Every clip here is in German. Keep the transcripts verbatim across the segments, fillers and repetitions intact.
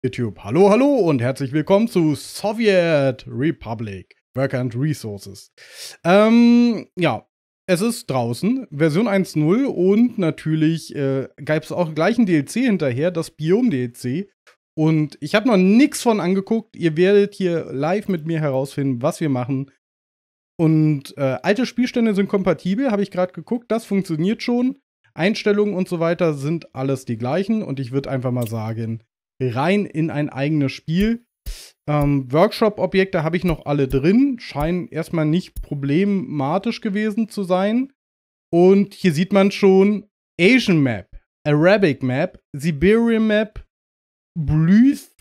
YouTube. Hallo, hallo und herzlich willkommen zu Soviet Republic Work and Resources. Ähm, ja, es ist draußen, Version eins Punkt null und natürlich äh, gab es auch gleich ein D L C hinterher, das Biom-D L C. Und ich habe noch nichts von angeguckt. Ihr werdet hier live mit mir herausfinden, was wir machen. Und äh, alte Spielstände sind kompatibel, habe ich gerade geguckt. Das funktioniert schon. Einstellungen und so weiter sind alles die gleichen. Und ich würde einfach mal sagen, rein in ein eigenes Spiel. Ähm, Workshop-Objekte habe ich noch alle drin. Scheinen erstmal nicht problematisch gewesen zu sein. Und hier sieht man schon Asian Map, Arabic Map, Siberian Map, Blues,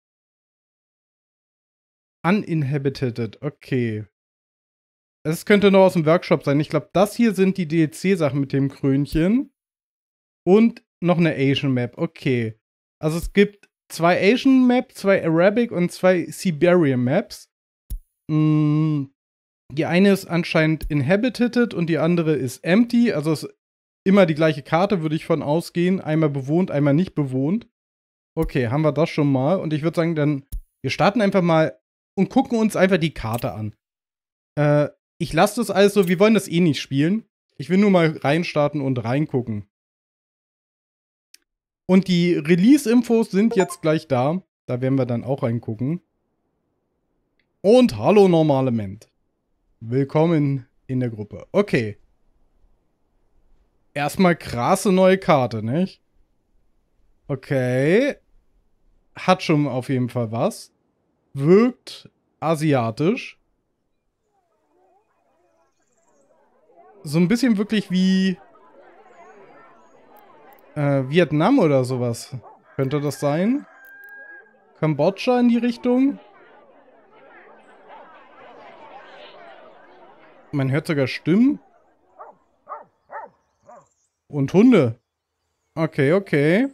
Uninhabited. Okay. Es könnte noch aus dem Workshop sein. Ich glaube, das hier sind die D L C-Sachen mit dem Krönchen. Und noch eine Asian Map. Okay. Also es gibt zwei Asian Maps, zwei Arabic und zwei Siberian Maps. Mm, die eine ist anscheinend inhabited und die andere ist empty. Also es ist immer die gleiche Karte, würde ich von ausgehen. Einmal bewohnt, einmal nicht bewohnt. Okay, haben wir das schon mal. Und ich würde sagen, dann, wir starten einfach mal und gucken uns einfach die Karte an. Äh, ich lasse das alles so, wir wollen das eh nicht spielen. Ich will nur mal reinstarten und reingucken. Und die Release-Infos sind jetzt gleich da. Da werden wir dann auch reingucken. Und hallo normale Ment. Willkommen in der Gruppe. Okay. Erstmal krasse neue Karte, nicht? Okay. Hat schon auf jeden Fall was. Wirkt asiatisch. So ein bisschen wirklich wie äh, Vietnam oder sowas. Könnte das sein? Kambodscha in die Richtung? Man hört sogar Stimmen. Und Hunde. Okay, okay.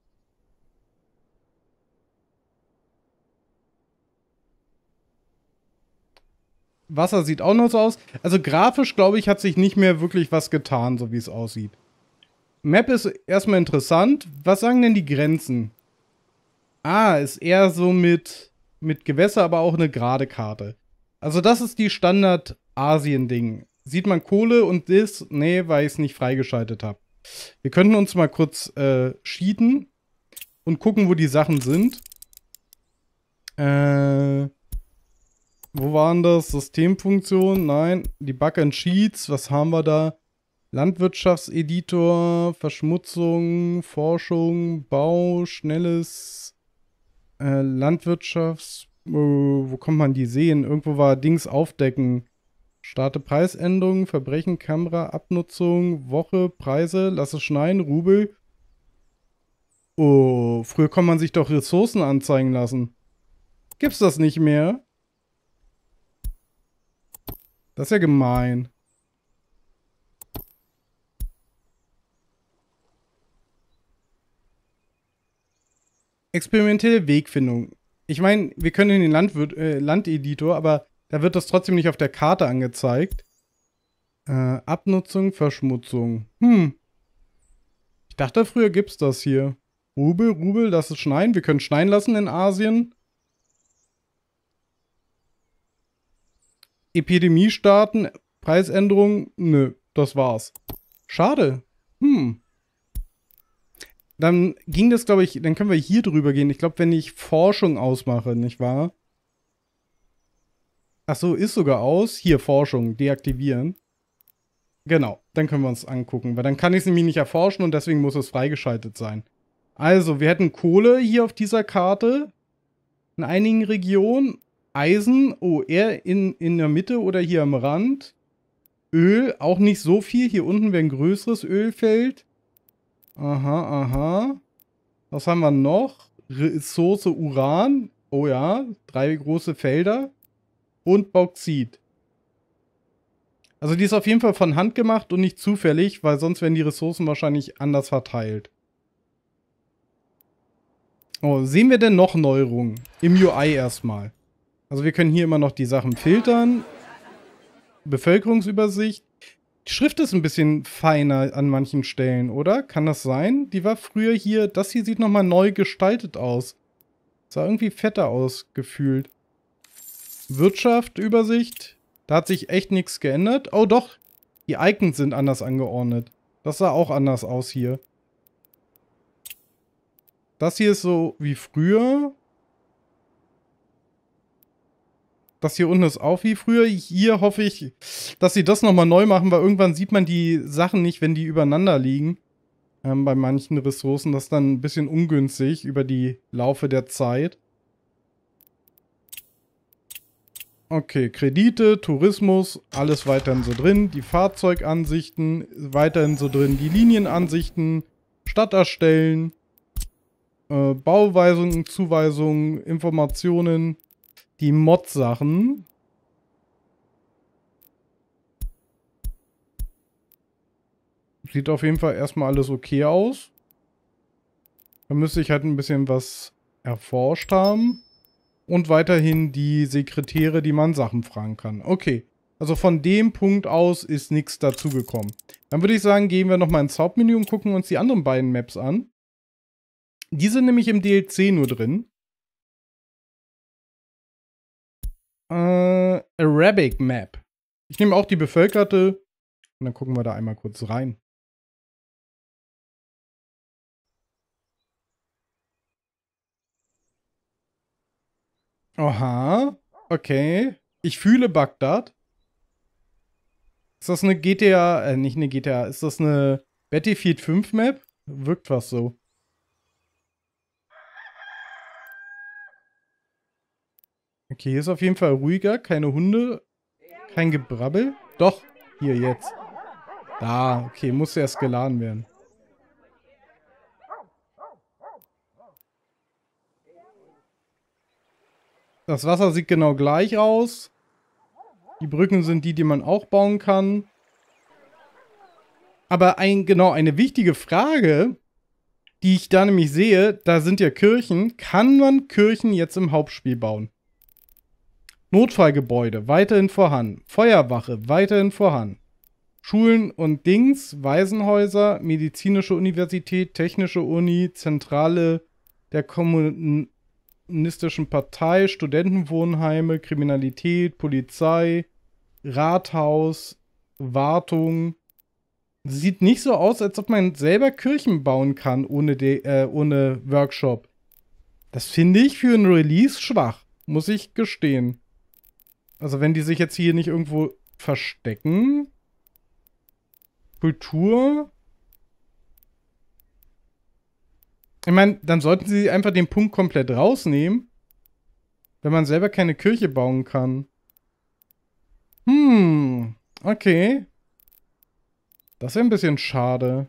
Wasser sieht auch noch so aus. Also grafisch, glaube ich, hat sich nicht mehr wirklich was getan, so wie es aussieht. Map ist erstmal interessant. Was sagen denn die Grenzen? Ah, ist eher so mit, mit Gewässer, aber auch eine gerade Karte. Also das ist die Standard-Asien-Ding. Sieht man Kohle und das? Nee, weil ich es nicht freigeschaltet habe. Wir könnten uns mal kurz äh, cheaten und gucken, wo die Sachen sind. Äh... Wo waren das? Systemfunktion? Nein. Debug and Cheats. Was haben wir da? Landwirtschaftseditor, Verschmutzung, Forschung, Bau, schnelles äh, Landwirtschafts... Äh, wo kommt man die sehen? Irgendwo war Dings aufdecken. Starte Preisänderung, Verbrechen, Kamera, Abnutzung, Woche, Preise, lass es schneien, Rubel. Oh, früher konnte man sich doch Ressourcen anzeigen lassen. Gibt's das nicht mehr? Das ist ja gemein. Experimentelle Wegfindung. Ich meine, wir können in den Landwirt, äh, Landeditor, aber da wird das trotzdem nicht auf der Karte angezeigt. Äh, Abnutzung, Verschmutzung. Hm. Ich dachte, früher gibt's das hier. Rubel, Rubel, lass es schneien. Wir können schneien lassen in Asien. Epidemie starten, Preisänderung, nö, das war's. Schade. Hm. Dann ging das, glaube ich, dann können wir hier drüber gehen. Ich glaube, wenn ich Forschung ausmache, nicht wahr? Ach so, ist sogar aus. Hier, Forschung, deaktivieren. Genau, dann können wir uns angucken, weil dann kann ich es nämlich nicht erforschen und deswegen muss es freigeschaltet sein. Also, wir hätten Kohle hier auf dieser Karte. In einigen Regionen. Eisen, oh, eher in, in der Mitte oder hier am Rand. Öl, auch nicht so viel. Hier unten wäre ein größeres Ölfeld. Aha, aha. Was haben wir noch? Ressource Uran. Oh ja, drei große Felder. Und Bauxit. Also die ist auf jeden Fall von Hand gemacht und nicht zufällig, weil sonst wären die Ressourcen wahrscheinlich anders verteilt. Oh, sehen wir denn noch Neuerungen? Im U I erstmal. Also wir können hier immer noch die Sachen filtern. Bevölkerungsübersicht. Die Schrift ist ein bisschen feiner an manchen Stellen, oder? Kann das sein? Die war früher hier... Das hier sieht nochmal neu gestaltet aus. Sah irgendwie fetter aus, gefühlt. Wirtschaft, Übersicht. Da hat sich echt nichts geändert. Oh doch, die Icons sind anders angeordnet. Das sah auch anders aus hier. Das hier ist so wie früher. Das hier unten ist auch wie früher. Hier hoffe ich, dass sie das nochmal neu machen, weil irgendwann sieht man die Sachen nicht, wenn die übereinander liegen. Ähm, bei manchen Ressourcen. Das ist dann ein bisschen ungünstig über die Laufe der Zeit. Okay, Kredite, Tourismus, alles weiterhin so drin. Die Fahrzeugansichten, weiterhin so drin. Die Linienansichten, Stadt erstellen, äh, Bauweisungen, Zuweisungen, Informationen, die Mod-Sachen. Sieht auf jeden Fall erstmal alles okay aus. Da müsste ich halt ein bisschen was erforscht haben. Und weiterhin die Sekretäre, die man Sachen fragen kann. Okay, also von dem Punkt aus ist nichts dazugekommen. Dann würde ich sagen, gehen wir nochmal ins Hauptmenü und gucken uns die anderen beiden Maps an. Die sind nämlich im D L C nur drin. Äh, Arabic Map. Ich nehme auch die bevölkerte und dann gucken wir da einmal kurz rein. Aha, okay. Ich fühle Bagdad. Ist das eine G T A, äh, nicht eine G T A, ist das eine Battlefield fünf Map? Wirkt was so. Okay, hier ist auf jeden Fall ruhiger, keine Hunde, kein Gebrabbel. Doch, hier jetzt. Da, okay, muss erst geladen werden. Das Wasser sieht genau gleich aus. Die Brücken sind die, die man auch bauen kann. Aber ein, genau, eine wichtige Frage, die ich da nämlich sehe, da sind ja Kirchen. Kann man Kirchen jetzt im Hauptspiel bauen? Notfallgebäude, weiterhin vorhanden. Feuerwache, weiterhin vorhanden. Schulen und Dings, Waisenhäuser, medizinische Universität, technische Uni, Zentrale der Kommunistischen Partei, Studentenwohnheime, Kriminalität, Polizei, Rathaus, Wartung. Sieht nicht so aus, als ob man selber Kirchen bauen kann ohne, de, äh, ohne Workshop. Das finde ich für ein Release schwach, muss ich gestehen. Also wenn die sich jetzt hier nicht irgendwo verstecken. Kultur. Ich meine, dann sollten sie einfach den Punkt komplett rausnehmen, wenn man selber keine Kirche bauen kann. Hm, okay. Das ist ja ein bisschen schade.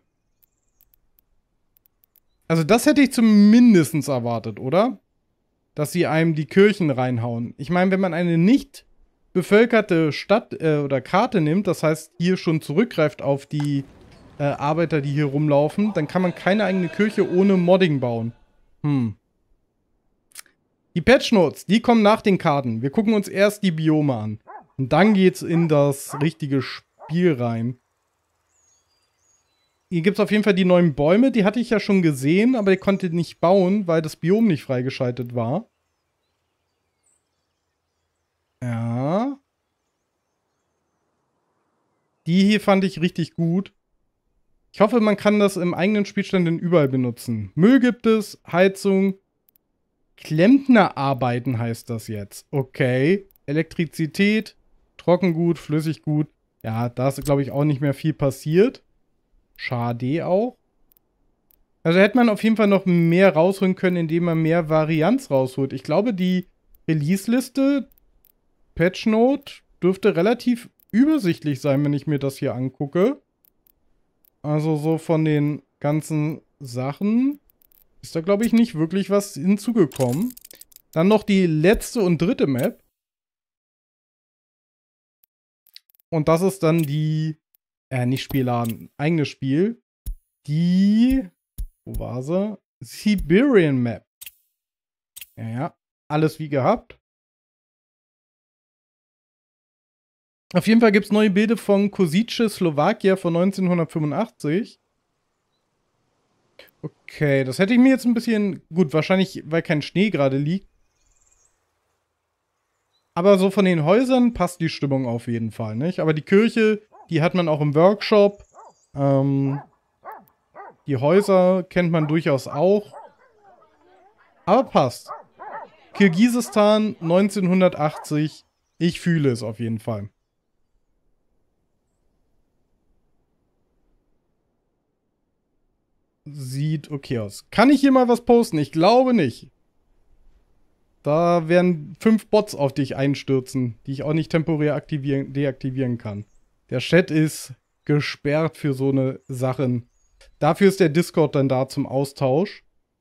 Also das hätte ich zumindest erwartet, oder? Dass sie einem die Kirchen reinhauen. Ich meine, wenn man eine nicht bevölkerte Stadt äh, oder Karte nimmt, das heißt hier schon zurückgreift auf die äh, Arbeiter, die hier rumlaufen, dann kann man keine eigene Kirche ohne Modding bauen. Hm. Die Patch Notes, die kommen nach den Karten. Wir gucken uns erst die Biome an. Und dann geht's in das richtige Spiel rein. Hier gibt es auf jeden Fall die neuen Bäume, die hatte ich ja schon gesehen, aber ich konnte nicht bauen, weil das Biom nicht freigeschaltet war. Ja. Die hier fand ich richtig gut. Ich hoffe, man kann das im eigenen Spielstand dann überall benutzen. Müll gibt es, Heizung, Klempnerarbeiten heißt das jetzt. Okay. Elektrizität, Trockengut, Flüssiggut. Ja, da ist, glaube ich, auch nicht mehr viel passiert. Schade auch. Also hätte man auf jeden Fall noch mehr rausholen können, indem man mehr Varianz rausholt. Ich glaube, die Release-Liste, Patch Note, dürfte relativ übersichtlich sein, wenn ich mir das hier angucke. Also so von den ganzen Sachen ist da, glaube ich, nicht wirklich was hinzugekommen. Dann noch die letzte und dritte Map. Und das ist dann die, äh, nicht Spielladen, eigenes Spiel. Die, wo war sie? Siberian Map. Ja, ja, alles wie gehabt. Auf jeden Fall gibt es neue Bilder von Kosice, Slowakia von neunzehnhundertfünfundachtzig. Okay, das hätte ich mir jetzt ein bisschen... Gut, wahrscheinlich, weil kein Schnee gerade liegt. Aber so von den Häusern passt die Stimmung auf jeden Fall, nicht? Aber die Kirche, die hat man auch im Workshop. Ähm, die Häuser kennt man durchaus auch. Aber passt. Kirgisistan neunzehnhundertachtzig. Ich fühle es auf jeden Fall. Sieht okay aus. Kann ich hier mal was posten? Ich glaube nicht. Da werden fünf Bots auf dich einstürzen, die ich auch nicht temporär aktivieren, deaktivieren kann. Der Chat ist gesperrt für so eine Sachen. Dafür ist der Discord dann da zum Austausch.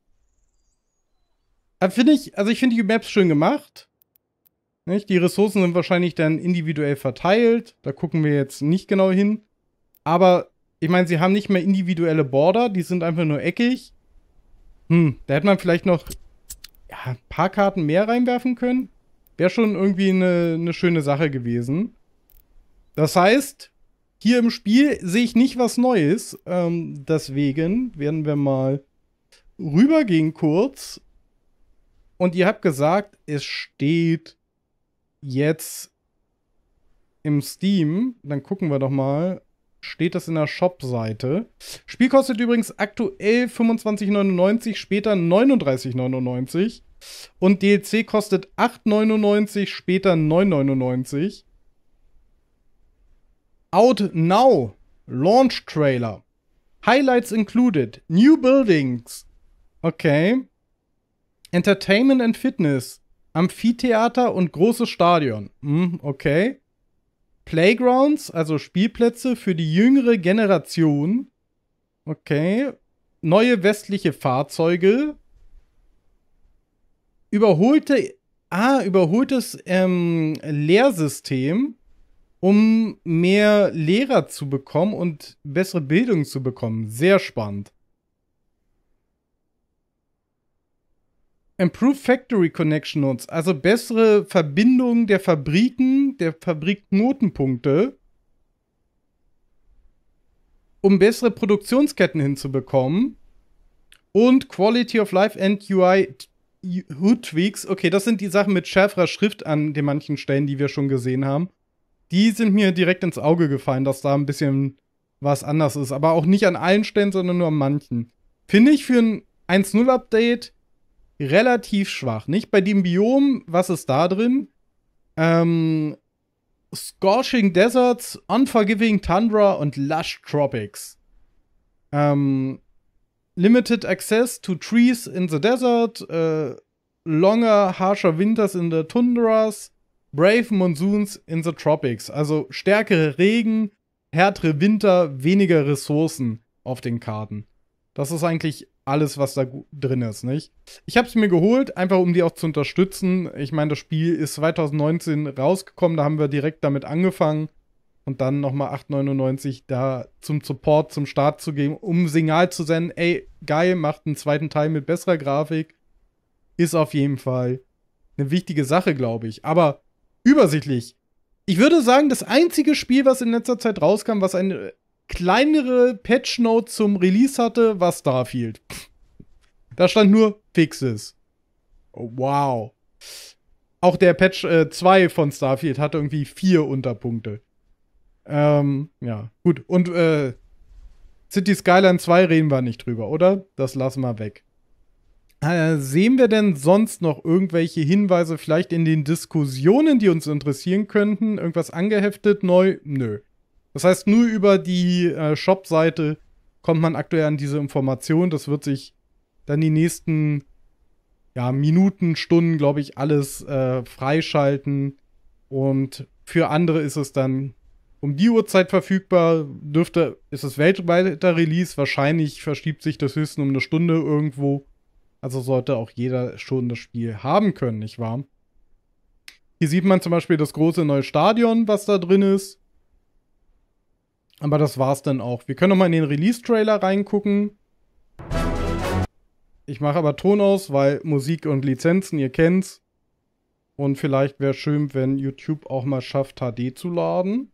Finde ich, also ich finde die Maps schön gemacht. Nicht? Die Ressourcen sind wahrscheinlich dann individuell verteilt. Da gucken wir jetzt nicht genau hin. Aber ich meine, sie haben nicht mehr individuelle Border, die sind einfach nur eckig. Hm, da hätte man vielleicht noch ja, ein paar Karten mehr reinwerfen können. Wäre schon irgendwie eine, eine schöne Sache gewesen. Das heißt, hier im Spiel sehe ich nicht was Neues. Ähm, deswegen werden wir mal rübergehen kurz. Und ihr habt gesagt, es steht jetzt im Steam. Dann gucken wir doch mal. Steht das in der Shop-Seite. Spiel kostet übrigens aktuell fünfundzwanzig neunundneunzig, später neununddreißig neunundneunzig. Und D L C kostet acht neunundneunzig, später neun neunundneunzig. Out now. Launch Trailer. Highlights included. New Buildings. Okay. Entertainment and Fitness. Amphitheater und großes Stadion. Hm, okay. Playgrounds, also Spielplätze für die jüngere Generation. Okay. Neue westliche Fahrzeuge. Überholte, ah, überholtes ähm, Lehrsystem, um mehr Lehrer zu bekommen und bessere Bildung zu bekommen. Sehr spannend. Improved Factory Connection Notes, also bessere Verbindung der Fabriken, der Fabrikknotenpunkte, um bessere Produktionsketten hinzubekommen. Und Quality of Life and U I H U D Tweaks. Okay, das sind die Sachen mit schärferer Schrift an den manchen Stellen, die wir schon gesehen haben. Die sind mir direkt ins Auge gefallen, dass da ein bisschen was anders ist. Aber auch nicht an allen Stellen, sondern nur an manchen. Finde ich für ein eins Punkt null Update relativ schwach. Nicht bei dem Biom, was ist da drin? Ähm, Scorching Deserts, Unforgiving Tundra und Lush Tropics. Ähm, Limited Access to Trees in the Desert, äh, Longer, Harsher Winters in the Tundras, Brave Monsoons in the Tropics. Also stärkere Regen, härtere Winter, weniger Ressourcen auf den Karten. Das ist eigentlich alles, was da drin ist, nicht? Ich habe es mir geholt, einfach um die auch zu unterstützen. Ich meine, das Spiel ist zwanzig neunzehn rausgekommen, da haben wir direkt damit angefangen. Und dann nochmal acht neunundneunzig da zum Support, zum Start zu geben, um ein Signal zu senden, ey, geil, macht einen zweiten Teil mit besserer Grafik. Ist auf jeden Fall eine wichtige Sache, glaube ich. Aber übersichtlich. Ich würde sagen, das einzige Spiel, was in letzter Zeit rauskam, was eine kleinere Patch-Note zum Release hatte, war Starfield. Da stand nur Fixes. Oh, wow. Auch der Patch äh, zwei von Starfield hatte irgendwie vier Unterpunkte. Ähm, ja, gut. Und äh, City Skyline zwei reden wir nicht drüber, oder? Das lassen wir weg. Äh, sehen wir denn sonst noch irgendwelche Hinweise, vielleicht in den Diskussionen, die uns interessieren könnten? Irgendwas angeheftet, neu? Nö. Das heißt, nur über die äh, Shop-Seite kommt man aktuell an diese Information. Das wird sich dann die nächsten ja, Minuten, Stunden, glaube ich, alles äh, freischalten. Und für andere ist es dann um die Uhrzeit verfügbar. Dürfte, ist es weltweiter Release. Wahrscheinlich verschiebt sich das höchstens um eine Stunde irgendwo. Also sollte auch jeder schon das Spiel haben können, nicht wahr? Hier sieht man zum Beispiel das große neue Stadion, was da drin ist. Aber das war's dann auch. Wir können noch mal in den Release-Trailer reingucken. Ich mache aber Ton aus, weil Musik und Lizenzen, ihr kennt's. Und vielleicht wäre es schön, wenn YouTube auch mal schafft, H D zu laden.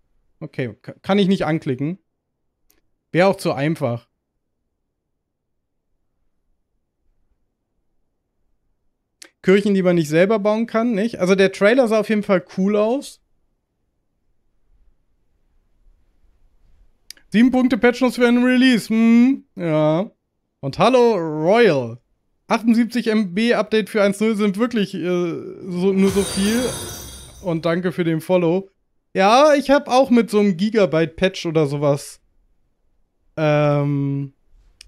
Okay, kann ich nicht anklicken. Wäre auch zu einfach. Kirchen, die man nicht selber bauen kann, nicht? Also der Trailer sah auf jeden Fall cool aus. Sieben Punkte Patchnotes für einen Release. Hm, ja. Und hallo, Royal. achtundsiebzig Megabyte Update für eins Punkt null sind wirklich äh, so, nur so viel. Und danke für den Follow. Ja, ich habe auch mit so einem Gigabyte Patch oder sowas ähm,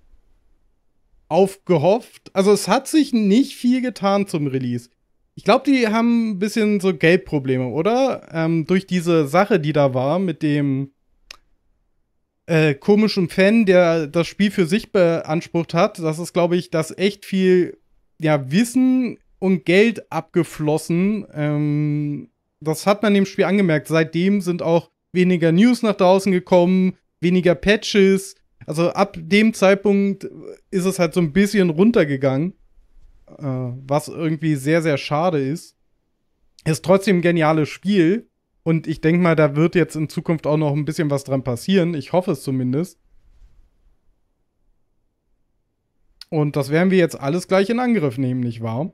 aufgehofft. Also es hat sich nicht viel getan zum Release. Ich glaube, die haben ein bisschen so Geldprobleme, oder? Ähm, durch diese Sache, die da war mit dem Äh, komischen Fan, der das Spiel für sich beansprucht hat. Das ist, glaube ich, dass echt viel ja, Wissen und Geld abgeflossen. Ähm, das hat man dem Spiel angemerkt. Seitdem sind auch weniger News nach draußen gekommen, weniger Patches. Also ab dem Zeitpunkt ist es halt so ein bisschen runtergegangen, äh, was irgendwie sehr, sehr schade ist. Ist trotzdem ein geniales Spiel. Und ich denke mal, da wird jetzt in Zukunft auch noch ein bisschen was dran passieren. Ich hoffe es zumindest. Und das werden wir jetzt alles gleich in Angriff nehmen, nicht wahr?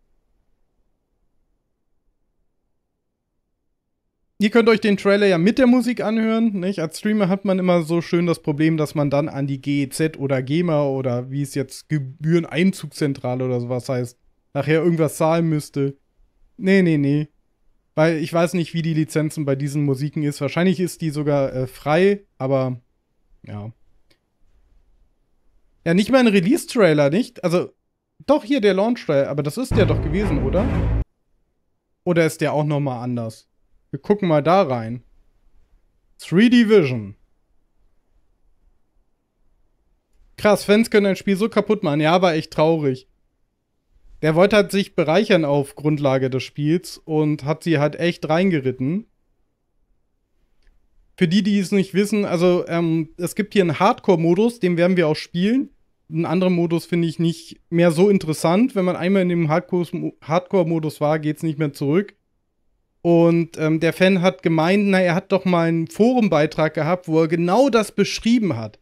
Ihr könnt euch den Trailer ja mit der Musik anhören, nicht? Als Streamer hat man immer so schön das Problem, dass man dann an die G E Z oder GEMA oder wie es jetzt Gebühreneinzugszentrale oder sowas heißt, nachher irgendwas zahlen müsste. Nee, nee, nee. Weil ich weiß nicht, wie die Lizenzen bei diesen Musiken ist. Wahrscheinlich ist die sogar äh, frei, aber ja. Ja, nicht mal ein Release-Trailer, nicht? Also, doch hier der Launch-Trailer, aber das ist der doch gewesen, oder? Oder ist der auch nochmal anders? Wir gucken mal da rein. drei D Vision. Krass, Fans können ein Spiel so kaputt machen. Ja, war echt traurig. Der wollte halt sich bereichern auf Grundlage des Spiels und hat sie halt echt reingeritten. Für die, die es nicht wissen, also ähm, es gibt hier einen Hardcore-Modus, den werden wir auch spielen. Einen anderen Modus finde ich nicht mehr so interessant. Wenn man einmal in dem Hardcore-Modus war, geht es nicht mehr zurück. Und ähm, der Fan hat gemeint, na, er hat doch mal einen Forumbeitrag gehabt, wo er genau das beschrieben hat.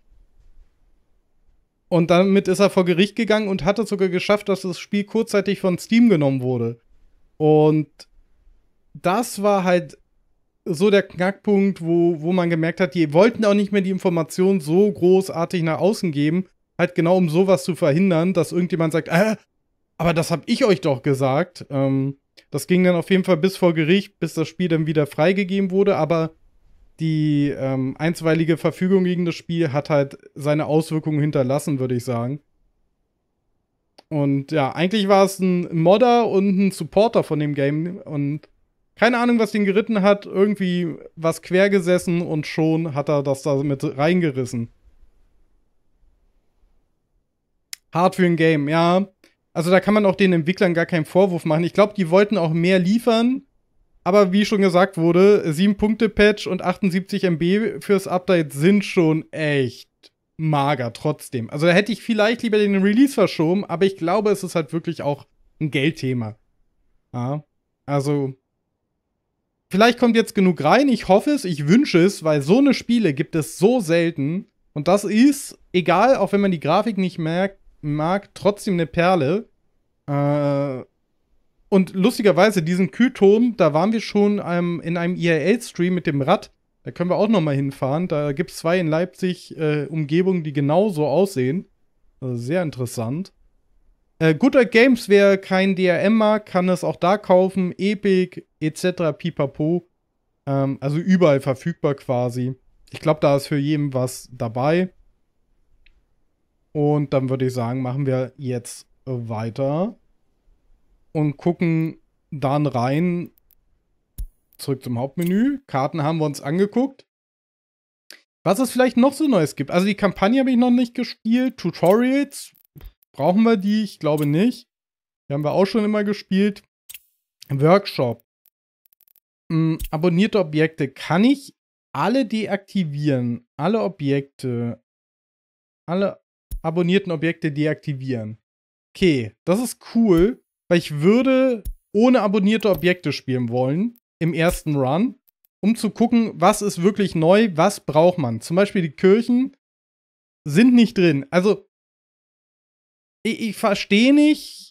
Und damit ist er vor Gericht gegangen und hat es sogar geschafft, dass das Spiel kurzzeitig von Steam genommen wurde. Und das war halt so der Knackpunkt, wo, wo man gemerkt hat, die wollten auch nicht mehr die Informationen so großartig nach außen geben, halt genau um sowas zu verhindern, dass irgendjemand sagt, äh, aber das hab ich euch doch gesagt. Ähm, das ging dann auf jeden Fall bis vor Gericht, bis das Spiel dann wieder freigegeben wurde, aber die ähm, einstweilige Verfügung gegen das Spiel hat halt seine Auswirkungen hinterlassen, würde ich sagen. Und ja, eigentlich war es ein Modder und ein Supporter von dem Game und keine Ahnung, was den geritten hat, irgendwie was quer gesessen und schon hat er das da mit reingerissen. Hart für ein Game, ja. Also da kann man auch den Entwicklern gar keinen Vorwurf machen. Ich glaube, die wollten auch mehr liefern. Aber wie schon gesagt wurde, sieben Punkte Patch und achtundsiebzig Megabyte fürs Update sind schon echt mager trotzdem. Also da hätte ich vielleicht lieber den Release verschoben, aber ich glaube, es ist halt wirklich auch ein Geldthema. Ja, also vielleicht kommt jetzt genug rein, ich hoffe es, ich wünsche es, weil so eine Spiele gibt es so selten. Und das ist, egal, auch wenn man die Grafik nicht merkt, mag, trotzdem eine Perle. Äh, Und lustigerweise, diesen Kühlturm, da waren wir schon ähm, in einem I R L-Stream mit dem Rad. Da können wir auch noch mal hinfahren. Da gibt es zwei in Leipzig äh, Umgebungen, die genauso aussehen. Also sehr interessant. Äh, Good Old Games, wer kein D R M mag, kann es auch da kaufen. Epic et cetera pipapo. Ähm, also überall verfügbar quasi. Ich glaube, da ist für jeden was dabei. Und dann würde ich sagen, machen wir jetzt weiter. Und gucken dann rein, zurück zum Hauptmenü. Karten haben wir uns angeguckt. Was es vielleicht noch so Neues gibt. Also die Kampagne habe ich noch nicht gespielt. Tutorials, brauchen wir die? Ich glaube nicht. Die haben wir auch schon immer gespielt. Workshop. Hm, abonnierte Objekte. Kann ich alle deaktivieren? Alle Objekte. Alle abonnierten Objekte deaktivieren. Okay, das ist cool. Weil ich würde ohne abonnierte Objekte spielen wollen, im ersten Run, um zu gucken, was ist wirklich neu, was braucht man. Zum Beispiel die Kirchen sind nicht drin. Also, ich, ich verstehe nicht,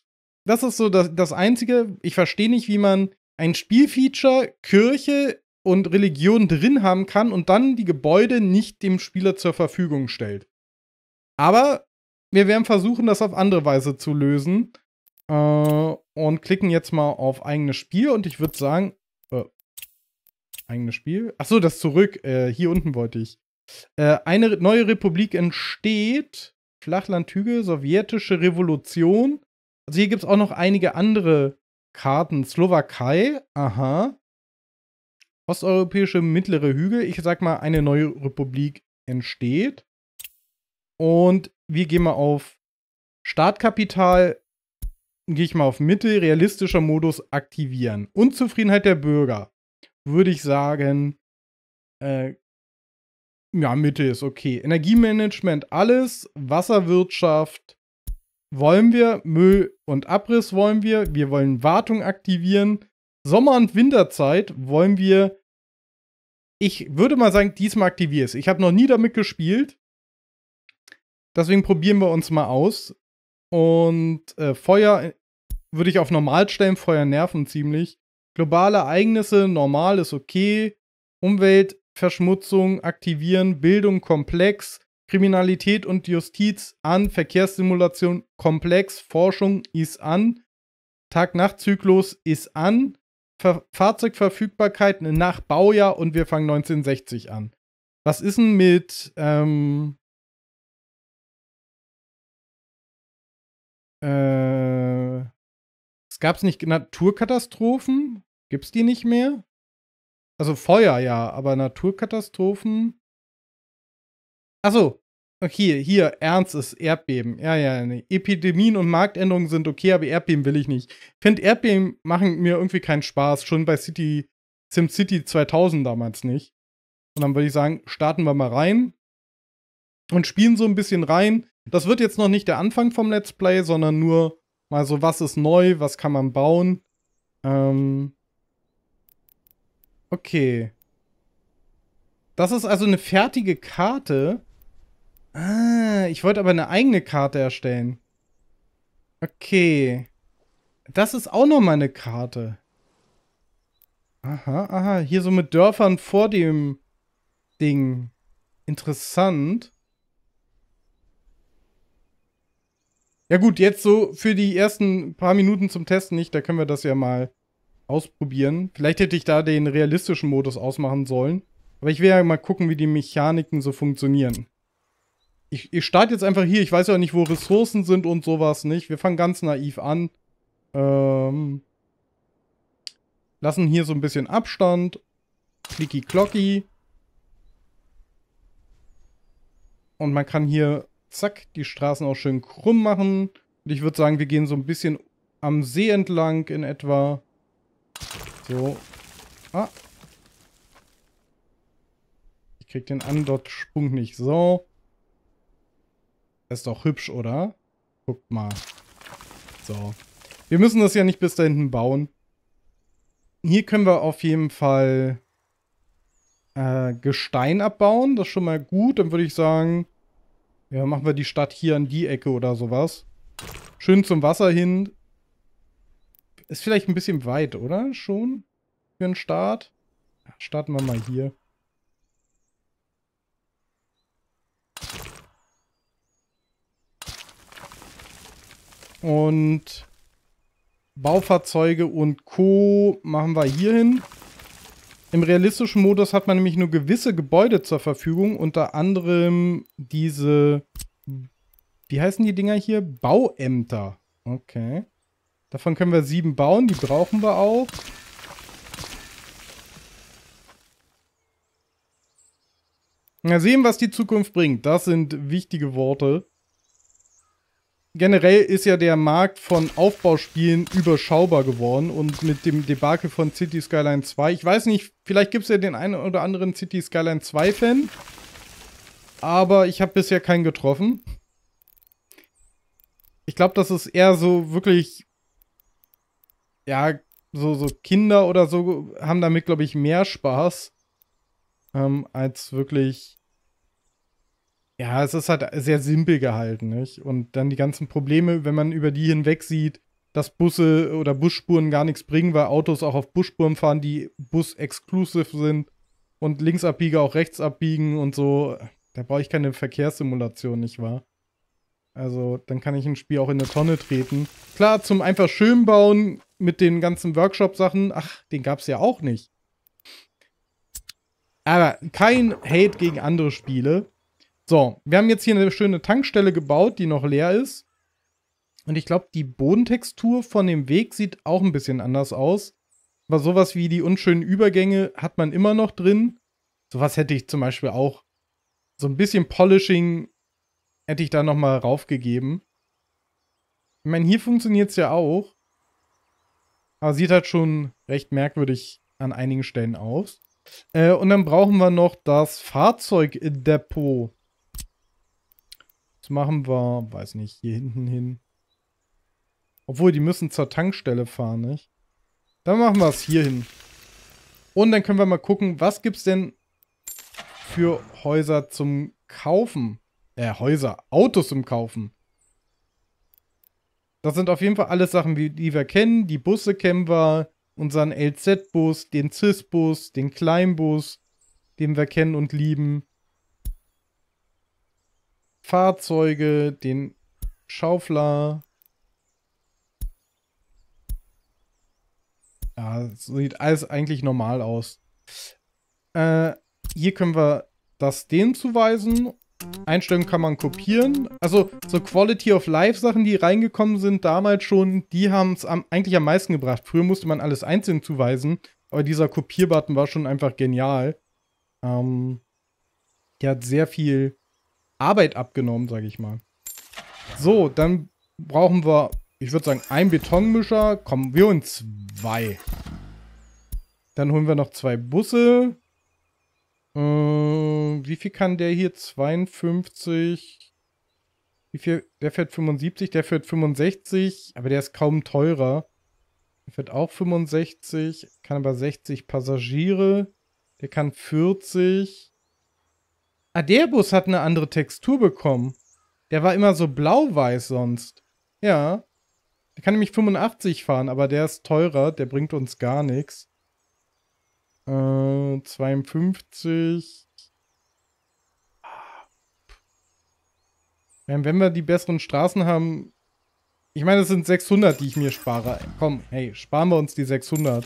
das ist so das, das Einzige. Ich verstehe nicht, wie man ein Spielfeature, Kirche und Religion drin haben kann und dann die Gebäude nicht dem Spieler zur Verfügung stellt. Aber wir werden versuchen, das auf andere Weise zu lösen. Äh, und klicken jetzt mal auf eigenes Spiel. Und ich würde sagen, äh, eigenes Spiel? Achso, das zurück. Äh, hier unten wollte ich. Äh, eine neue Republik entsteht. Flachland-Hügel, sowjetische Revolution. Also hier gibt es auch noch einige andere Karten. Slowakei, aha. Osteuropäische mittlere Hügel. Ich sag mal, eine neue Republik entsteht. Und wir gehen mal auf Startkapital. Gehe ich mal auf Mitte, realistischer Modus aktivieren. Unzufriedenheit der Bürger. Würde ich sagen, äh, ja, Mitte ist okay. Energiemanagement, alles. Wasserwirtschaft wollen wir. Müll und Abriss wollen wir. Wir wollen Wartung aktivieren. Sommer- und Winterzeit wollen wir. Ich würde mal sagen, diesmal aktiviere es. Ich habe noch nie damit gespielt. Deswegen probieren wir uns mal aus. Und äh, Feuer würde ich auf normal stellen. Feuer nerven ziemlich. Globale Ereignisse, normal ist okay. Umweltverschmutzung aktivieren. Bildung komplex. Kriminalität und Justiz an. Verkehrssimulation komplex. Forschung ist an. Tag-Nacht-Zyklus ist an. Ver Fahrzeugverfügbarkeit nach Baujahr und wir fangen neunzehnhundertsechzig an. Was ist denn mit ähm, äh, es gab's nicht Naturkatastrophen? Gibt's die nicht mehr? Also Feuer, ja, aber Naturkatastrophen. Achso, okay, hier, ernstes Erdbeben. Ja, ja, nee. Epidemien und Marktänderungen sind okay, aber Erdbeben will ich nicht. Ich finde, Erdbeben machen mir irgendwie keinen Spaß. Schon bei City, SimCity zweitausend damals nicht. Und dann würde ich sagen, starten wir mal rein. Und spielen so ein bisschen rein. Das wird jetzt noch nicht der Anfang vom Let's Play, sondern nur mal so, was ist neu, was kann man bauen. Ähm okay. Das ist also eine fertige Karte. Ah, ich wollte aber eine eigene Karte erstellen. Okay. Das ist auch noch mal eine Karte. Aha, aha. Hier so mit Dörfern vor dem Ding. Interessant. Ja gut, jetzt so für die ersten paar Minuten zum Testen nicht. Da können wir das ja mal ausprobieren. Vielleicht hätte ich da den realistischen Modus ausmachen sollen. Aber ich will ja mal gucken, wie die Mechaniken so funktionieren. Ich, ich starte jetzt einfach hier. Ich weiß ja nicht, wo Ressourcen sind und sowas nicht. Wir fangen ganz naiv an. Ähm, lassen hier so ein bisschen Abstand. Klicki klocki. Und man kann hier, zack, die Straßen auch schön krumm machen. Und ich würde sagen, wir gehen so ein bisschen am See entlang in etwa. So. Ah. Ich krieg den Andot-Sprung nicht. So. Ist doch hübsch, oder? Guckt mal. So. Wir müssen das ja nicht bis da hinten bauen. Hier können wir auf jeden Fall äh, Gestein abbauen. Das ist schon mal gut. Dann würde ich sagen, ja, machen wir die Stadt hier an die Ecke oder sowas. Schön zum Wasser hin. Ist vielleicht ein bisschen weit, oder? Schon? Für einen Start? Ja, starten wir mal hier. Und Baufahrzeuge und Co. machen wir hier hin. Im realistischen Modus hat man nämlich nur gewisse Gebäude zur Verfügung, unter anderem diese, wie heißen die Dinger hier? Bauämter. Okay. Davon können wir sieben bauen, die brauchen wir auch. Mal sehen, was die Zukunft bringt. Das sind wichtige Worte. Generell ist ja der Markt von Aufbauspielen überschaubar geworden und mit dem Debakel von City Skyline zwei, ich weiß nicht, vielleicht gibt es ja den einen oder anderen City Skyline zwei Fan, aber ich habe bisher keinen getroffen. Ich glaube, das ist eher so wirklich, ja, so, so Kinder oder so haben damit, glaube ich, mehr Spaß, ähm, als wirklich. Ja, es ist halt sehr simpel gehalten, nicht? Und dann die ganzen Probleme, wenn man über die hinweg sieht, dass Busse oder Busspuren gar nichts bringen, weil Autos auch auf Busspuren fahren, die Bus-exclusive sind und Linksabbieger auch rechts abbiegen und so. Da brauche ich keine Verkehrssimulation, nicht wahr? Also, dann kann ich ein Spiel auch in eine Tonne treten. Klar, zum einfach schön bauen mit den ganzen Workshop-Sachen, ach, den gab es ja auch nicht. Aber kein Hate gegen andere Spiele. So, wir haben jetzt hier eine schöne Tankstelle gebaut, die noch leer ist. Und ich glaube, die Bodentextur von dem Weg sieht auch ein bisschen anders aus. Aber sowas wie die unschönen Übergänge hat man immer noch drin. Sowas hätte ich zum Beispiel auch. So ein bisschen Polishing hätte ich da nochmal raufgegeben. Ich meine, hier funktioniert es ja auch. Aber sieht halt schon recht merkwürdig an einigen Stellen aus. Äh, und dann brauchen wir noch das Fahrzeugdepot. Das machen wir, weiß nicht, hier hinten hin. Obwohl, die müssen zur Tankstelle fahren, nicht? Dann machen wir es hier hin. Und dann können wir mal gucken, was gibt es denn für Häuser zum Kaufen? Äh, Häuser, Autos zum Kaufen. Das sind auf jeden Fall alles Sachen, die wir kennen. Die Busse kennen wir. Unseren L Z-Bus, den C I S-Bus, den Kleinbus, den wir kennen und lieben. Fahrzeuge, den Schaufler. Ja, so sieht alles eigentlich normal aus. Äh, hier können wir das denen zuweisen. Einstellungen kann man kopieren. Also so Quality of Life Sachen, die reingekommen sind damals schon, die haben es eigentlich am meisten gebracht. Früher musste man alles einzeln zuweisen, aber dieser Kopierbutton war schon einfach genial. Ähm, der hat sehr viel Arbeit abgenommen, sage ich mal. So, dann brauchen wir, ich würde sagen, einen Betonmischer. Kommen wir und zwei. Dann holen wir noch zwei Busse. Wie viel kann der hier? zweiundfünfzig. Wie viel? Der fährt fünfundsiebzig, der fährt fünfundsechzig, aber der ist kaum teurer. Der fährt auch fünfundsechzig, kann aber sechzig Passagiere. Der kann vierzig. Ah, der Bus hat eine andere Textur bekommen. Der war immer so blau-weiß sonst. Ja. Der kann nämlich fünfundachtzig fahren, aber der ist teurer, der bringt uns gar nichts. Äh, zweiundfünfzig. Ja, wenn wir die besseren Straßen haben. Ich meine, es sind sechshundert, die ich mir spare. Komm, hey, sparen wir uns die sechshundert.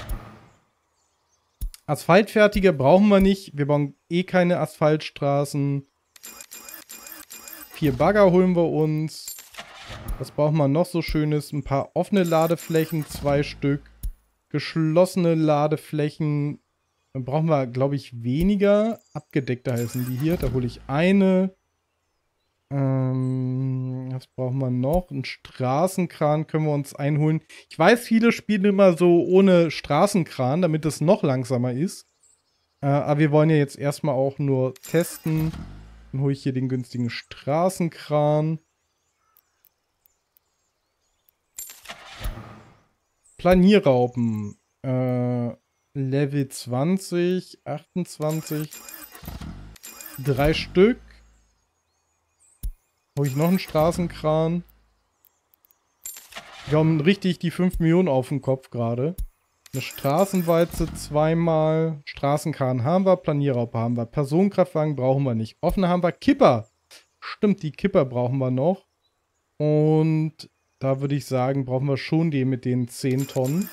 Asphaltfertige brauchen wir nicht. Wir bauen eh keine Asphaltstraßen. Vier Bagger holen wir uns. Was brauchen wir noch so Schönes? Ein paar offene Ladeflächen, zwei Stück. Geschlossene Ladeflächen. Dann brauchen wir, glaube ich, weniger. Abgedeckte heißen die hier. Da hole ich eine. Ähm, was brauchen wir noch? Einen Straßenkran können wir uns einholen. Ich weiß, viele spielen immer so ohne Straßenkran, damit es noch langsamer ist. Äh, aber wir wollen ja jetzt erstmal auch nur testen. Dann hole ich hier den günstigen Straßenkran. Planierraupen. Äh, Level zwanzig, achtundzwanzig. Drei Stück. Hol ich noch einen Straßenkran. Wir haben richtig die fünf Millionen auf dem Kopf gerade. Eine Straßenwalze zweimal. Straßenkran haben wir. Planierraupe haben wir. Personenkraftwagen brauchen wir nicht. Offene haben wir. Kipper. Stimmt, die Kipper brauchen wir noch. Und da würde ich sagen, brauchen wir schon die mit den zehn Tonnen.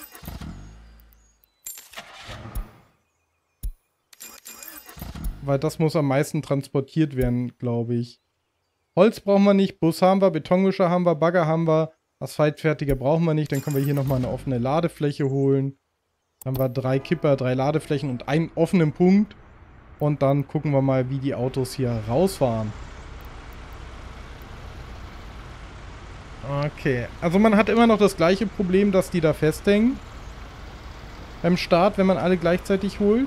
Weil das muss am meisten transportiert werden, glaube ich. Holz brauchen wir nicht, Bus haben wir, Betonmischer haben wir, Bagger haben wir, Asphaltfertiger brauchen wir nicht. Dann können wir hier nochmal eine offene Ladefläche holen. Dann haben wir drei Kipper, drei Ladeflächen und einen offenen Punkt. Und dann gucken wir mal, wie die Autos hier rausfahren. Okay, also man hat immer noch das gleiche Problem, dass die da festhängen. Beim Start, wenn man alle gleichzeitig holt.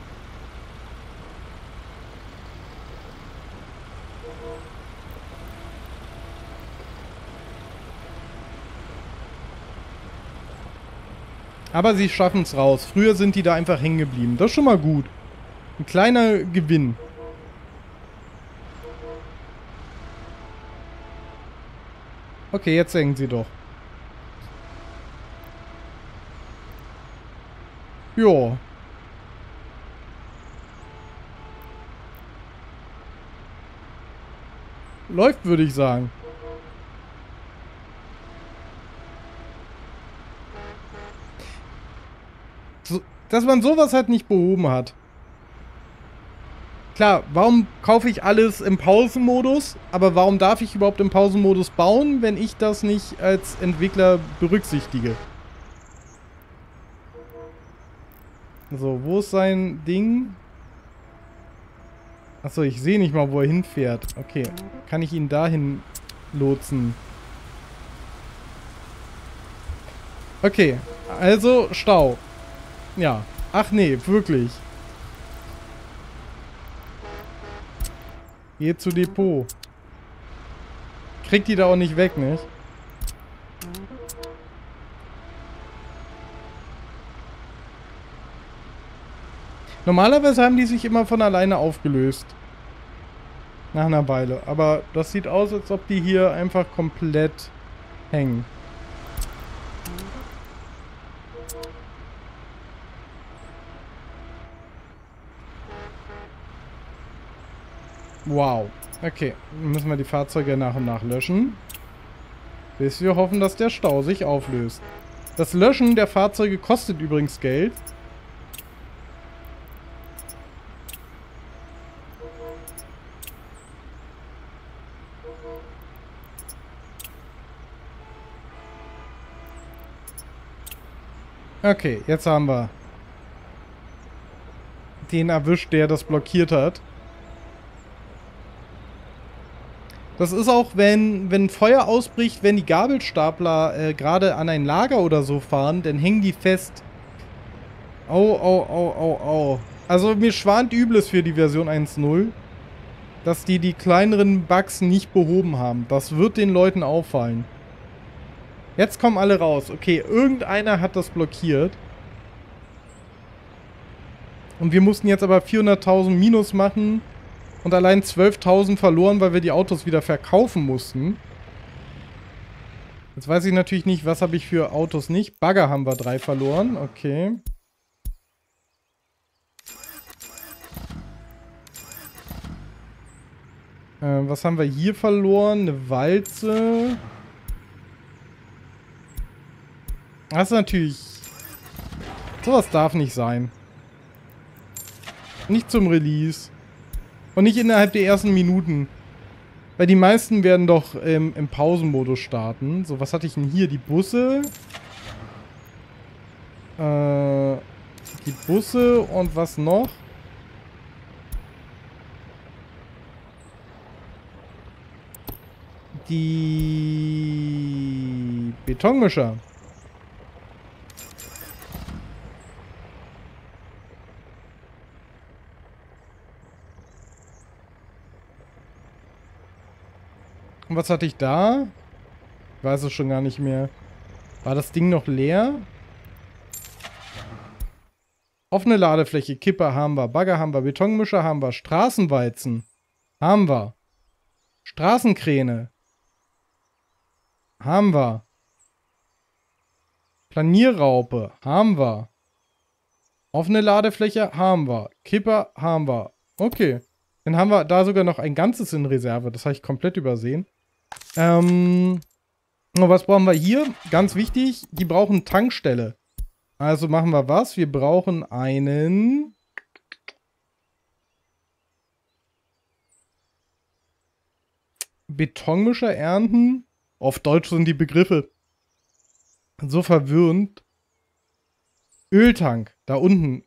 Aber sie schaffen es raus. Früher sind die da einfach hängen geblieben. Das ist schon mal gut. Ein kleiner Gewinn. Okay, jetzt hängen sie doch. Ja. Läuft, würde ich sagen. So, dass man sowas halt nicht behoben hat. Klar, warum kaufe ich alles im Pausenmodus? Aber warum darf ich überhaupt im Pausenmodus bauen, wenn ich das nicht als Entwickler berücksichtige? So, wo ist sein Ding? Achso, ich sehe nicht mal, wo er hinfährt. Okay, kann ich ihn dahin lotsen? Okay, also Stau. Ja. Ach nee, wirklich. Geh zu Depot. Kriegt die da auch nicht weg, nicht? Normalerweise haben die sich immer von alleine aufgelöst. Nach einer Weile. Aber das sieht aus, als ob die hier einfach komplett hängen. Wow. Okay, dann müssen wir die Fahrzeuge nach und nach löschen. Bis wir hoffen, dass der Stau sich auflöst. Das Löschen der Fahrzeuge kostet übrigens Geld. Okay, jetzt haben wir den erwischt, der das blockiert hat. Das ist auch, wenn, wenn Feuer ausbricht, wenn die Gabelstapler äh, gerade an ein Lager oder so fahren, dann hängen die fest. Au, au, au, au, au. Also mir schwant Übles für die Version eins Punkt null, dass die die kleineren Bugs nicht behoben haben. Das wird den Leuten auffallen. Jetzt kommen alle raus. Okay, irgendeiner hat das blockiert. Und wir mussten jetzt aber vierhunderttausend Minus machen. Und allein zwölftausend verloren, weil wir die Autos wieder verkaufen mussten. Jetzt weiß ich natürlich nicht, was habe ich für Autos nicht. Bagger haben wir drei verloren. Okay. Äh, was haben wir hier verloren? Eine Walze. Das ist natürlich... Sowas darf nicht sein. Nicht zum Release. Und nicht innerhalb der ersten Minuten. Weil die meisten werden doch ähm, im Pausenmodus starten. So, was hatte ich denn hier? Die Busse. Äh, die Busse und was noch? Die Betonmischer. Und was hatte ich da? Ich weiß es schon gar nicht mehr. War das Ding noch leer? Offene Ladefläche, Kipper haben wir, Bagger haben wir, Betonmischer haben wir, Straßenwalzen haben wir. Straßenkräne haben wir. Planierraupe haben wir. Offene Ladefläche haben wir. Kipper haben wir. Okay. Dann haben wir da sogar noch ein ganzes in Reserve. Das habe ich komplett übersehen. Ähm, und was brauchen wir hier? Ganz wichtig, die brauchen Tankstelle. Also machen wir was? Wir brauchen einen... Betonmischer ernten. Auf Deutsch sind die Begriffe so verwirrend. Öltank, da unten.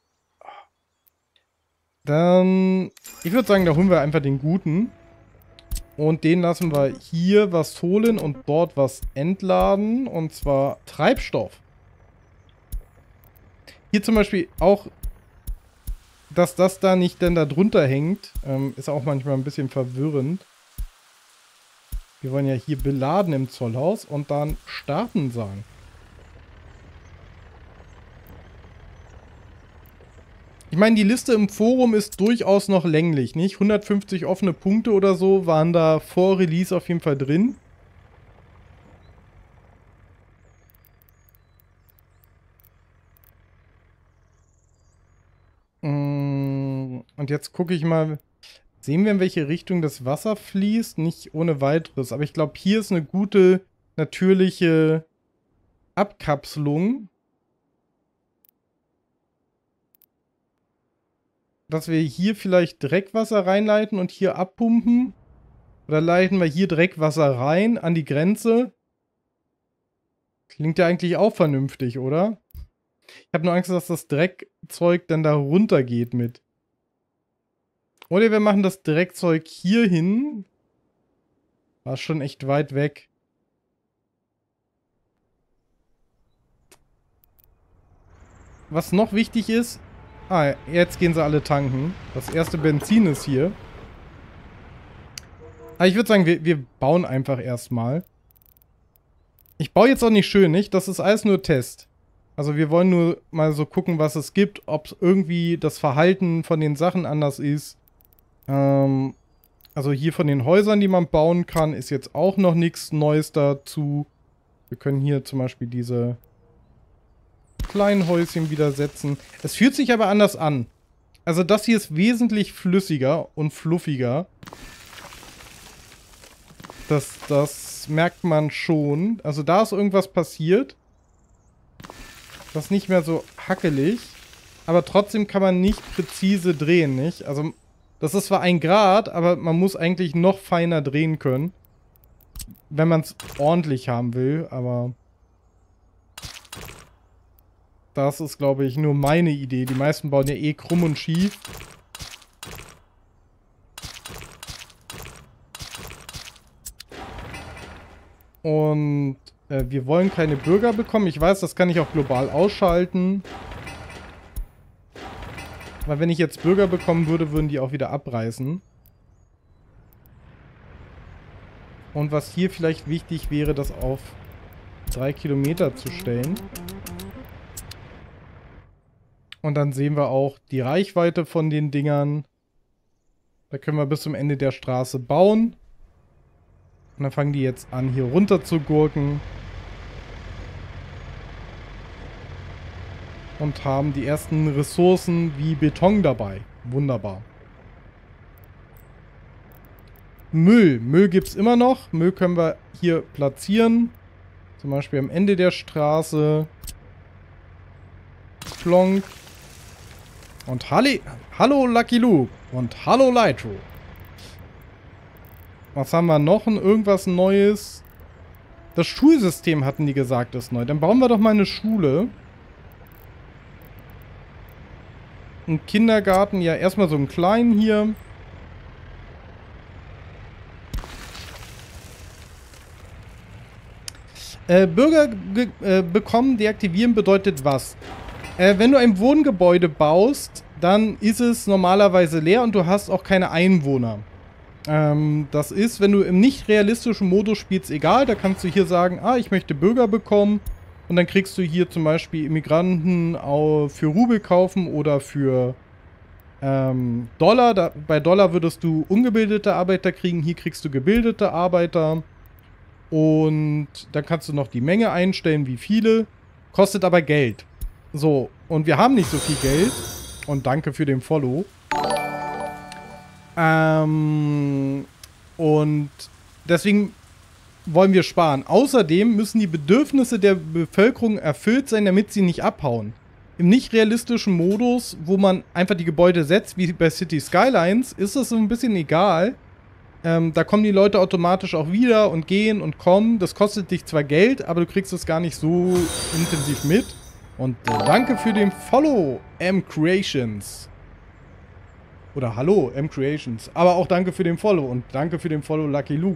Dann, ich würde sagen, da holen wir einfach den guten. Und den lassen wir hier was holen und dort was entladen. Und zwar Treibstoff. Hier zum Beispiel auch, dass das da nicht denn da drunter hängt, ähm, ist auch manchmal ein bisschen verwirrend. Wir wollen ja hier beladen im Zollhaus und dann starten sagen. Ich meine, die Liste im Forum ist durchaus noch länglich, nicht? hundertfünfzig offene Punkte oder so waren da vor Release auf jeden Fall drin. Und jetzt gucke ich mal, sehen wir, in welche Richtung das Wasser fließt? Nicht ohne weiteres. Aber ich glaube, hier ist eine gute, natürliche Abkapselung. Dass wir hier vielleicht Dreckwasser reinleiten und hier abpumpen. Oder leiten wir hier Dreckwasser rein an die Grenze. Klingt ja eigentlich auch vernünftig, oder? Ich habe nur Angst, dass das Dreckzeug dann da runtergeht mit. Oder wir machen das Dreckzeug hier hin. War schon echt weit weg. Was noch wichtig ist... Ah, jetzt gehen sie alle tanken. Das erste Benzin ist hier. Aber ich würde sagen, wir, wir bauen einfach erstmal. Ich baue jetzt auch nicht schön, nicht? Das ist alles nur Test. Also wir wollen nur mal so gucken, was es gibt. Ob irgendwie das Verhalten von den Sachen anders ist. Ähm, also hier von den Häusern, die man bauen kann, ist jetzt auch noch nichts Neues dazu. Wir können hier zum Beispiel diese... kleinen Häuschen wieder setzen. Es fühlt sich aber anders an. Also das hier ist wesentlich flüssiger und fluffiger. Das, das merkt man schon. Also da ist irgendwas passiert. Das ist nicht mehr so hackelig. Aber trotzdem kann man nicht präzise drehen, nicht? Also das ist zwar ein Grad, aber man muss eigentlich noch feiner drehen können. Wenn man es ordentlich haben will, aber... Das ist, glaube ich, nur meine Idee. Die meisten bauen ja eh krumm und schief. Und äh, wir wollen keine Bürger bekommen. Ich weiß, das kann ich auch global ausschalten. Weil wenn ich jetzt Bürger bekommen würde, würden die auch wieder abreißen. Und was hier vielleicht wichtig wäre, das auf drei Kilometer zu stellen. Und dann sehen wir auch die Reichweite von den Dingern. Da können wir bis zum Ende der Straße bauen. Und dann fangen die jetzt an, hier runter zu gurken. Und haben die ersten Ressourcen wie Beton dabei. Wunderbar. Müll. Müll gibt es immer noch. Müll können wir hier platzieren. Zum Beispiel am Ende der Straße. Plonk. Und Halli, hallo Lucky Luke. Und hallo Lytro. Was haben wir noch? Irgendwas Neues? Das Schulsystem hatten die gesagt, ist neu. Dann bauen wir doch mal eine Schule. Ein Kindergarten. Ja, erstmal so einen kleinen hier. Äh, Bürger äh, bekommen, deaktivieren bedeutet was? Äh, wenn du ein Wohngebäude baust, dann ist es normalerweise leer und du hast auch keine Einwohner. Ähm, das ist, wenn du im nicht realistischen Modus spielst, egal. Da kannst du hier sagen, ah, ich möchte Bürger bekommen. Und dann kriegst du hier zum Beispiel Immigranten für Rubel kaufen oder für ähm, Dollar. Da, bei Dollar würdest du ungebildete Arbeiter kriegen. Hier kriegst du gebildete Arbeiter. Und dann kannst du noch die Menge einstellen, wie viele. Kostet aber Geld. So, und wir haben nicht so viel Geld. Und danke für den Follow. Ähm, und deswegen wollen wir sparen. Außerdem müssen die Bedürfnisse der Bevölkerung erfüllt sein, damit sie nicht abhauen. Im nicht realistischen Modus, wo man einfach die Gebäude setzt, wie bei City Skylines, ist es so ein bisschen egal. Ähm, da kommen die Leute automatisch auch wieder und gehen und kommen. Das kostet dich zwar Geld, aber du kriegst es gar nicht so intensiv mit. Und äh, danke für den Follow, M Creations. Oder hallo, M Creations. Aber auch danke für den Follow und danke für den Follow, Lucky Luke.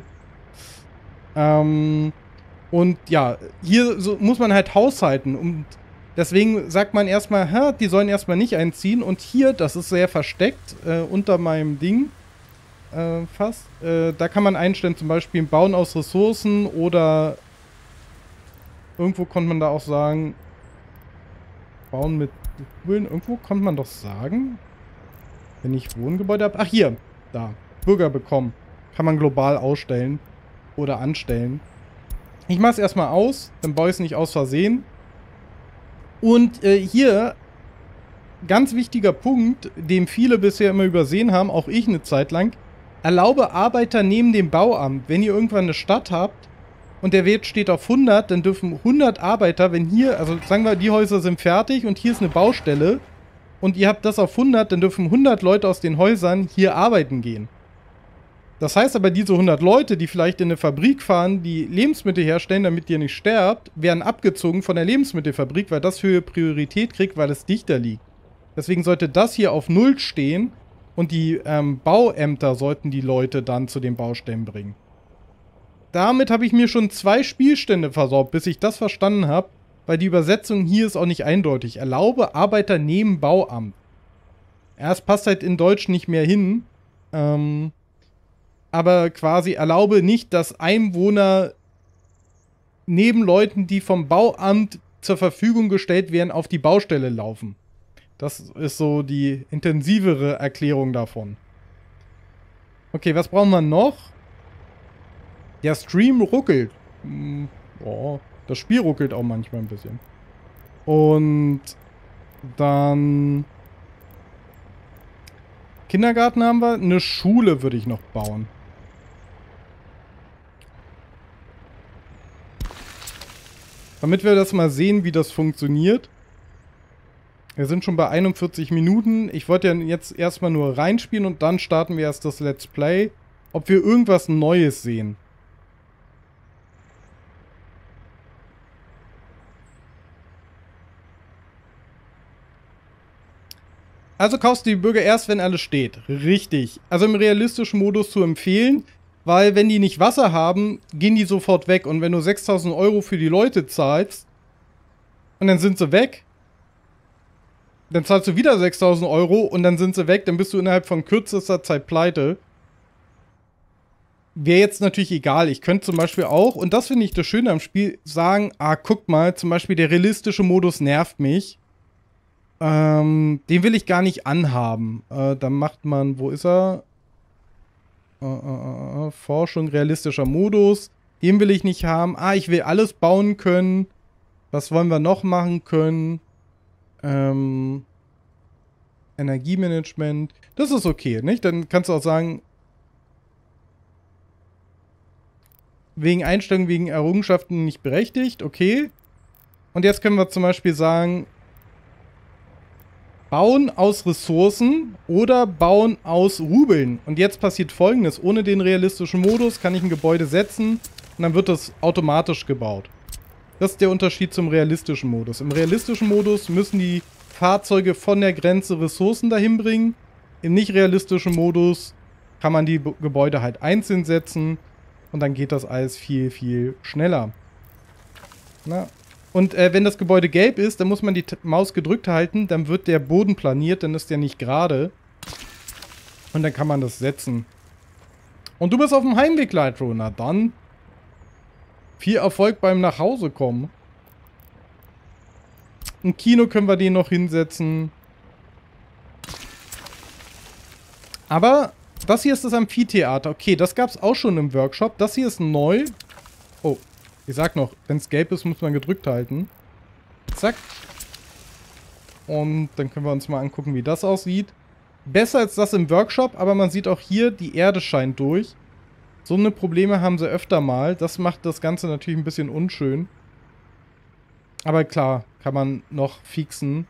Ähm, und ja, hier so muss man halt haushalten. Und deswegen sagt man erstmal, hä, die sollen erstmal nicht einziehen. Und hier, das ist sehr versteckt, äh, unter meinem Ding, äh, fast. Äh, da kann man einstellen, zum Beispiel Bauen aus Ressourcen oder irgendwo konnte man da auch sagen, Bauen mit Schulen. Irgendwo konnte man doch sagen, wenn ich Wohngebäude habe. Ach, hier, da, Bürger bekommen. Kann man global ausstellen oder anstellen. Ich mache es erstmal aus, dann baue ich es nicht aus Versehen. Und äh, hier ganz wichtiger Punkt, den viele bisher immer übersehen haben, auch ich eine Zeit lang. Erlaube Arbeiter neben dem Bauamt. Wenn ihr irgendwann eine Stadt habt und der Wert steht auf hundert, dann dürfen hundert Arbeiter, wenn hier, also sagen wir, die Häuser sind fertig und hier ist eine Baustelle und ihr habt das auf hundert, dann dürfen hundert Leute aus den Häusern hier arbeiten gehen. Das heißt aber, diese hundert Leute, die vielleicht in eine Fabrik fahren, die Lebensmittel herstellen, damit ihr nicht sterbt, werden abgezogen von der Lebensmittelfabrik, weil das höhere Priorität kriegt, weil es dichter liegt. Deswegen sollte das hier auf null stehen und die ähm, Bauämter sollten die Leute dann zu den Baustellen bringen. Damit habe ich mir schon zwei Spielstände versorgt, bis ich das verstanden habe, weil die Übersetzung hier ist auch nicht eindeutig. Erlaube Arbeiter neben Bauamt. Ja, es passt halt in Deutsch nicht mehr hin. Ähm, aber quasi erlaube nicht, dass Einwohner neben Leuten, die vom Bauamt zur Verfügung gestellt werden, auf die Baustelle laufen. Das ist so die intensivere Erklärung davon. Okay, was brauchen wir noch? Der Stream ruckelt. Hm, oh, das Spiel ruckelt auch manchmal ein bisschen. Und dann Kindergarten haben wir. Eine Schule würde ich noch bauen. Damit wir das mal sehen, wie das funktioniert. Wir sind schon bei einundvierzig Minuten. Ich wollte ja jetzt erstmal nur reinspielen und dann starten wir erst das Let's Play. Ob wir irgendwas Neues sehen. Also kaufst du die Bürger erst, wenn alles steht. Richtig. Also im realistischen Modus zu empfehlen, weil wenn die nicht Wasser haben, gehen die sofort weg. Und wenn du sechstausend Euro für die Leute zahlst und dann sind sie weg, dann zahlst du wieder sechstausend Euro und dann sind sie weg, dann bist du innerhalb von kürzester Zeit pleite. Wäre jetzt natürlich egal. Ich könnte zum Beispiel auch, und das finde ich das Schöne am Spiel, sagen, ah, guck mal, zum Beispiel der realistische Modus nervt mich. Ähm, den will ich gar nicht anhaben. Äh, dann macht man, wo ist er? Äh, äh, äh, Forschung, realistischer Modus. Den will ich nicht haben. Ah, ich will alles bauen können. Was wollen wir noch machen können? Ähm, Energiemanagement. Das ist okay, nicht? Dann kannst du auch sagen, wegen Einstellungen, wegen Errungenschaften nicht berechtigt. Okay. Und jetzt können wir zum Beispiel sagen, bauen aus Ressourcen oder bauen aus Rubeln. Und jetzt passiert Folgendes. Ohne den realistischen Modus kann ich ein Gebäude setzen und dann wird das automatisch gebaut. Das ist der Unterschied zum realistischen Modus. Im realistischen Modus müssen die Fahrzeuge von der Grenze Ressourcen dahin bringen. Im nicht realistischen Modus kann man die B- Gebäude halt einzeln setzen und dann geht das alles viel, viel schneller. Na? Und äh, wenn das Gebäude gelb ist, dann muss man die T- Maus gedrückt halten, dann wird der Boden planiert, dann ist der nicht gerade. Und dann kann man das setzen. Und du bist auf dem Heimweg, Lightro. Na dann. Viel Erfolg beim Nachhausekommen. Im Kino können wir den noch hinsetzen. Aber das hier ist das Amphitheater. Okay, das gab es auch schon im Workshop. Das hier ist neu. Oh. Ich sag noch, wenn es gelb ist, muss man gedrückt halten. Zack. Und dann können wir uns mal angucken, wie das aussieht. Besser als das im Workshop, aber man sieht auch hier, die Erde scheint durch. So eine Probleme haben sie öfter mal. Das macht das Ganze natürlich ein bisschen unschön. Aber klar, kann man noch fixen.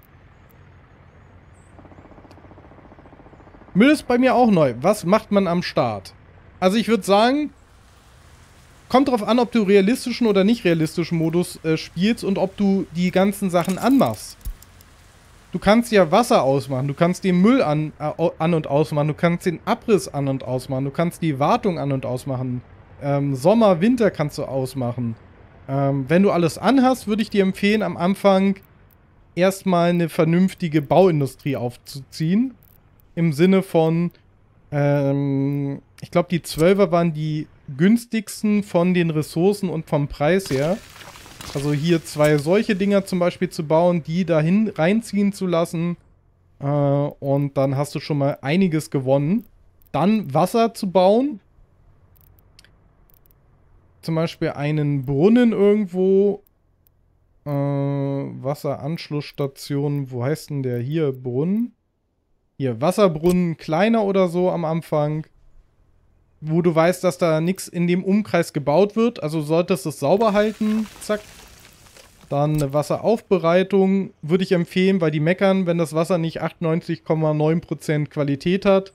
Müll ist bei mir auch neu. Was macht man am Start? Also ich würde sagen, kommt drauf an, ob du realistischen oder nicht realistischen Modus äh, spielst und ob du die ganzen Sachen anmachst. Du kannst ja Wasser ausmachen, du kannst den Müll an, äh, an und ausmachen, du kannst den Abriss an und ausmachen, du kannst die Wartung an und ausmachen. Ähm, Sommer, Winter kannst du ausmachen. Ähm, wenn du alles anhast, würde ich dir empfehlen, am Anfang erstmal eine vernünftige Bauindustrie aufzuziehen. Im Sinne von, ähm, ich glaube, die Zwölfer waren die günstigsten von den Ressourcen und vom Preis her. Also hier zwei solche Dinger zum Beispiel zu bauen, die dahin reinziehen zu lassen. Äh, und dann hast du schon mal einiges gewonnen. Dann Wasser zu bauen. Zum Beispiel einen Brunnen irgendwo. Äh, Wasseranschlussstation, wo heißt denn der hier? Brunnen? Hier, Wasserbrunnen, kleiner oder so am Anfang. Wo du weißt, dass da nichts in dem Umkreis gebaut wird. Also solltest du es sauber halten. Zack. Dann eine Wasseraufbereitung würde ich empfehlen, weil die meckern, wenn das Wasser nicht achtundneunzig Komma neun Prozent Qualität hat.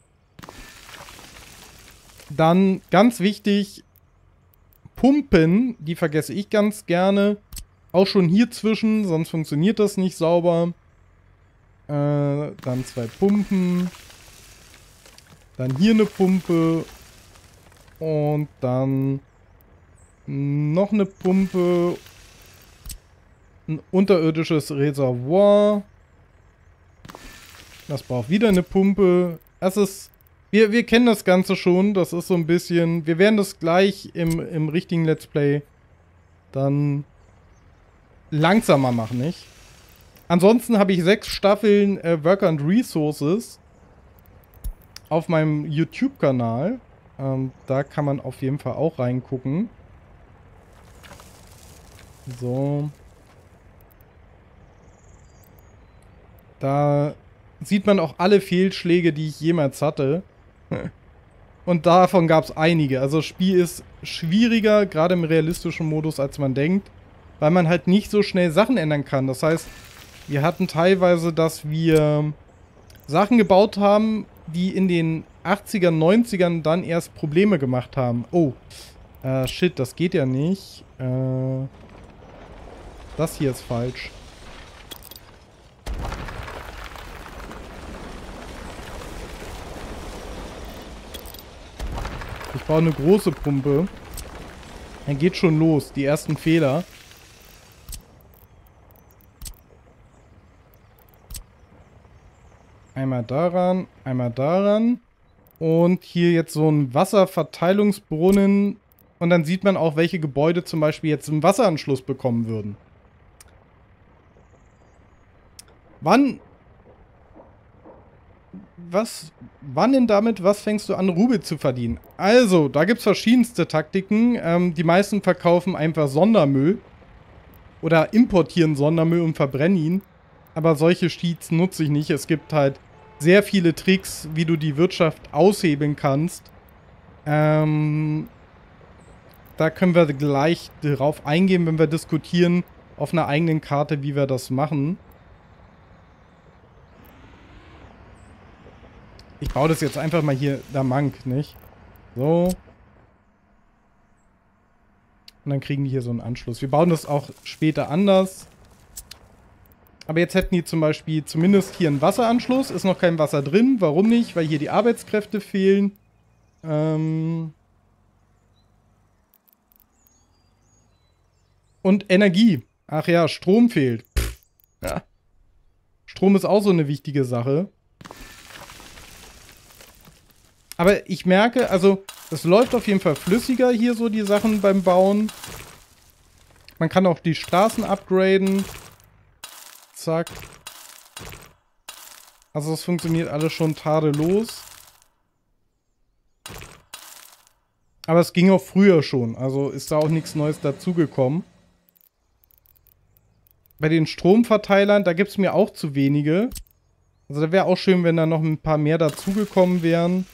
Dann, ganz wichtig, Pumpen, die vergesse ich ganz gerne. Auch schon hier zwischen, sonst funktioniert das nicht sauber. Äh, dann zwei Pumpen. Dann hier eine Pumpe. Und dann noch eine Pumpe. Ein unterirdisches Reservoir. Das braucht wieder eine Pumpe. Das ist... Wir, wir kennen das Ganze schon. Das ist so ein bisschen... Wir werden das gleich im, im richtigen Let's Play dann langsamer machen, nicht? Ansonsten habe ich sechs Staffeln äh, Work and Resources auf meinem YouTube-Kanal. Ähm, da kann man auf jeden Fall auch reingucken. So. Da sieht man auch alle Fehlschläge, die ich jemals hatte. Und davon gab es einige. Also das Spiel ist schwieriger, gerade im realistischen Modus, als man denkt. Weil man halt nicht so schnell Sachen ändern kann. Das heißt, wir hatten teilweise, dass wir Sachen gebaut haben, die in den achtzigern, neunzigern dann erst Probleme gemacht haben. Oh, äh, shit, das geht ja nicht. Äh, das hier ist falsch. Ich brauche eine große Pumpe. Dann geht schon los, die ersten Fehler. Einmal daran, einmal daran. Und hier jetzt so ein Wasserverteilungsbrunnen. Und dann sieht man auch, welche Gebäude zum Beispiel jetzt einen Wasseranschluss bekommen würden. Wann... Was... Wann denn damit, was fängst du an, Rubel zu verdienen? Also, da gibt es verschiedenste Taktiken. Ähm, die meisten verkaufen einfach Sondermüll. Oder importieren Sondermüll und verbrennen ihn. Aber solche Cheats nutze ich nicht. Es gibt halt sehr viele Tricks, wie du die Wirtschaft aushebeln kannst. Ähm, da können wir gleich drauf eingehen, wenn wir diskutieren auf einer eigenen Karte, wie wir das machen. Ich baue das jetzt einfach mal hier, da Mank, nicht? So. Und dann kriegen die hier so einen Anschluss. Wir bauen das auch später anders. Aber jetzt hätten die zum Beispiel zumindest hier einen Wasseranschluss. Ist noch kein Wasser drin. Warum nicht? Weil hier die Arbeitskräfte fehlen. Ähm Und Energie. Ach ja, Strom fehlt. Pff. Ja. Strom ist auch so eine wichtige Sache. Aber ich merke, also, es läuft auf jeden Fall flüssiger hier so, die Sachen beim Bauen. Man kann auch die Straßen upgraden. Zack. Also das funktioniert alles schon tadellos. Aber es ging auch früher schon. Also ist da auch nichts Neues dazugekommen. Bei den Stromverteilern, da gibt es mir auch zu wenige. Also da wäre auch schön, wenn da noch ein paar mehr dazugekommen wären.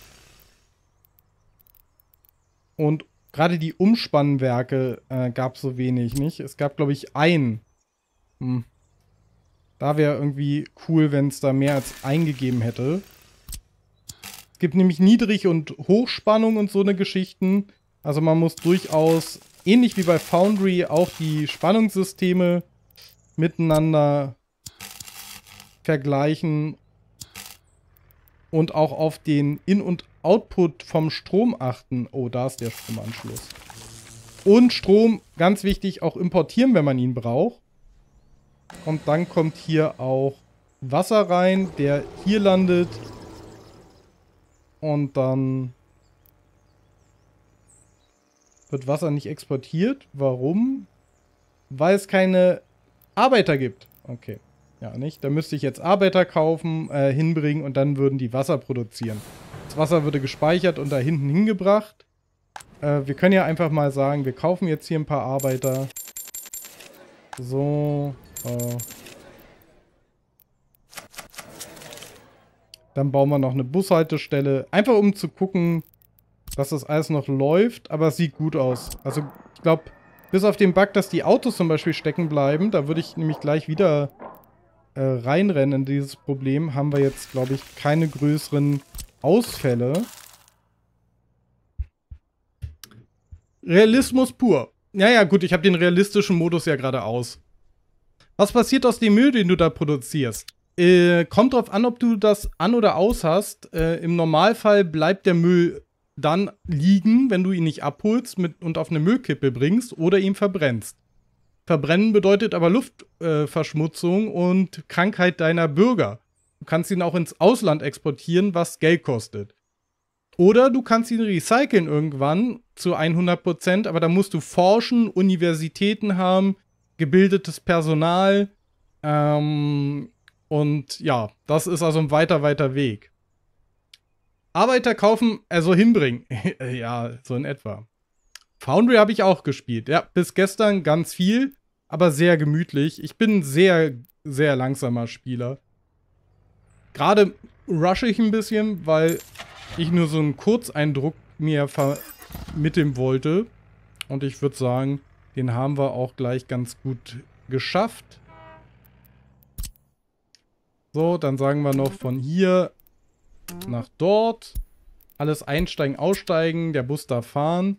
Und gerade die Umspannwerke äh, gab es so wenig, nicht? Es gab, glaube ich, einen. Hm. Da wäre irgendwie cool, wenn es da mehr als eingegeben hätte. Es gibt nämlich Niedrig- und Hochspannung und so eine Geschichten. Also man muss durchaus, ähnlich wie bei Foundry, auch die Spannungssysteme miteinander vergleichen. Und auch auf den In- und Output vom Strom achten. Oh, da ist der Stromanschluss. Und Strom, ganz wichtig, auch importieren, wenn man ihn braucht. Und dann kommt hier auch Wasser rein, der hier landet. Und dann wird Wasser nicht exportiert. Warum? Weil es keine Arbeiter gibt. Okay. Ja, nicht? Da müsste ich jetzt Arbeiter kaufen, äh, hinbringen und dann würden die Wasser produzieren. Das Wasser würde gespeichert und da hinten hingebracht. Äh, wir können ja einfach mal sagen, wir kaufen jetzt hier ein paar Arbeiter. So. Äh. Dann bauen wir noch eine Bushaltestelle. Einfach um zu gucken, dass das alles noch läuft. Aber es sieht gut aus. Also ich glaube, bis auf den Bug, dass die Autos zum Beispiel stecken bleiben, da würde ich nämlich gleich wieder äh, reinrennen in dieses Problem, haben wir jetzt, glaube ich, keine größeren Ausfälle. Realismus pur. Naja, gut, ich habe den realistischen Modus ja gerade aus. Was passiert aus dem Müll, den du da produzierst? Äh, kommt drauf an, ob du das an oder aus hast. Äh, Im Normalfall bleibt der Müll dann liegen, wenn du ihn nicht abholst mit, und auf eine Müllkippe bringst oder ihn verbrennst. Verbrennen bedeutet aber Luftverschmutzung äh, und Krankheit deiner Bürger. Du kannst ihn auch ins Ausland exportieren, was Geld kostet. Oder du kannst ihn recyceln irgendwann zu hundert Prozent, aber da musst du forschen, Universitäten haben, gebildetes Personal. Ähm, und ja, das ist also ein weiter, weiter Weg. Arbeiter kaufen, also hinbringen. Ja, so in etwa. Foundry habe ich auch gespielt. Ja, bis gestern ganz viel, aber sehr gemütlich. Ich bin ein sehr, sehr langsamer Spieler. Gerade rushe ich ein bisschen, weil ich nur so einen Kurzeindruck mir vermitteln wollte. Und ich würde sagen, den haben wir auch gleich ganz gut geschafft. So, dann sagen wir noch von hier nach dort. Alles einsteigen, aussteigen, der Bus darf fahren.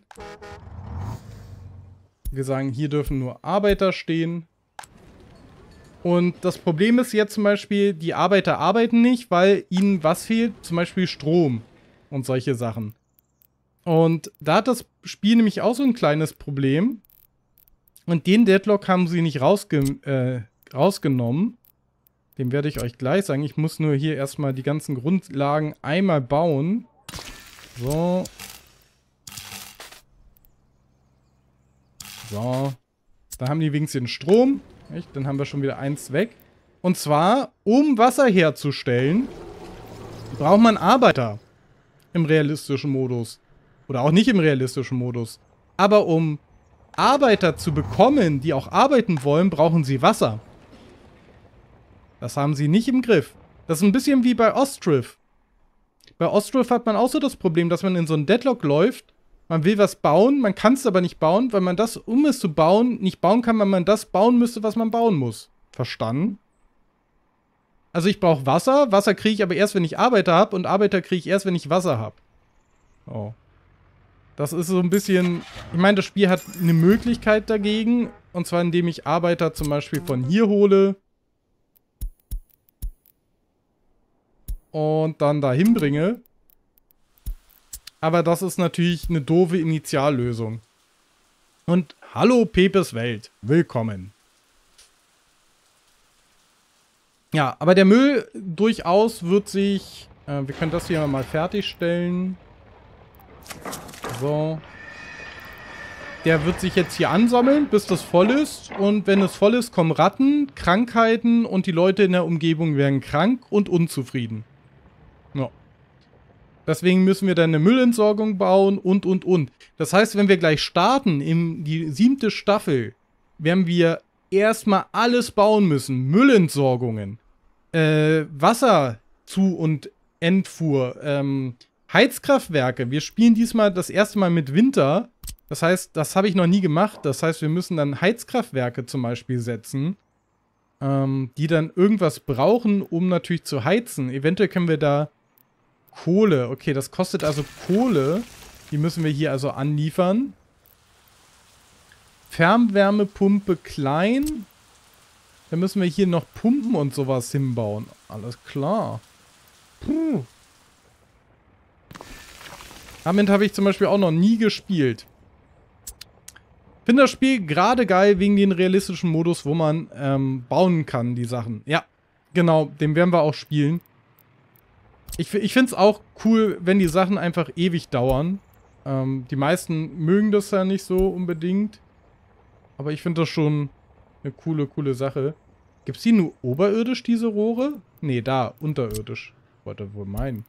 Wir sagen, hier dürfen nur Arbeiter stehen. Und das Problem ist jetzt zum Beispiel, die Arbeiter arbeiten nicht, weil ihnen was fehlt? Zum Beispiel Strom und solche Sachen. Und da hat das Spiel nämlich auch so ein kleines Problem. Und den Deadlock haben sie nicht rausge äh, rausgenommen. Den werde ich euch gleich sagen. Ich muss nur hier erstmal die ganzen Grundlagen einmal bauen. So. So. Da haben die wenigstens den Strom. Echt? Dann haben wir schon wieder eins weg. Und zwar, um Wasser herzustellen, braucht man Arbeiter im realistischen Modus. Oder auch nicht im realistischen Modus. Aber um Arbeiter zu bekommen, die auch arbeiten wollen, brauchen sie Wasser. Das haben sie nicht im Griff. Das ist ein bisschen wie bei Ostriv. Bei Ostriv hat man auch so das Problem, dass man in so einen Deadlock läuft. Man will was bauen, man kann es aber nicht bauen, weil man das, um es zu bauen, nicht bauen kann, weil man das bauen müsste, was man bauen muss. Verstanden? Also ich brauche Wasser. Wasser kriege ich aber erst, wenn ich Arbeiter habe. Und Arbeiter kriege ich erst, wenn ich Wasser habe. Oh. Das ist so ein bisschen... Ich meine, das Spiel hat eine Möglichkeit dagegen. Und zwar, indem ich Arbeiter zum Beispiel von hier hole. Und dann dahin bringe. Aber das ist natürlich eine doofe Initiallösung. Und hallo Pepes Welt. Willkommen. Ja, aber der Müll durchaus wird sich... Äh, wir können das hier mal fertigstellen. So. Der wird sich jetzt hier ansammeln, bis das voll ist. Und wenn es voll ist, kommen Ratten, Krankheiten und die Leute in der Umgebung werden krank und unzufrieden. Ja. Deswegen müssen wir dann eine Müllentsorgung bauen und, und, und. Das heißt, wenn wir gleich starten in die siebte Staffel, werden wir erstmal alles bauen müssen. Müllentsorgungen, äh, Wasserzu- und Entfuhr, ähm, Heizkraftwerke. Wir spielen diesmal das erste Mal mit Winter. Das heißt, das habe ich noch nie gemacht. Das heißt, wir müssen dann Heizkraftwerke zum Beispiel setzen, ähm, die dann irgendwas brauchen, um natürlich zu heizen. Eventuell können wir da Kohle. Okay, das kostet also Kohle. Die müssen wir hier also anliefern. Fernwärmepumpe klein. Dann müssen wir hier noch Pumpen und sowas hinbauen. Alles klar. Puh. Damit habe ich zum Beispiel auch noch nie gespielt. Ich finde das Spiel gerade geil wegen dem realistischen Modus, wo man ähm, bauen kann, die Sachen. Ja, genau, den werden wir auch spielen. Ich, ich finde es auch cool, wenn die Sachen einfach ewig dauern. Ähm, die meisten mögen das ja nicht so unbedingt. Aber ich finde das schon eine coole, coole Sache. Gibt es die nur oberirdisch, diese Rohre? Nee, da, unterirdisch. Wollte wohl meinen.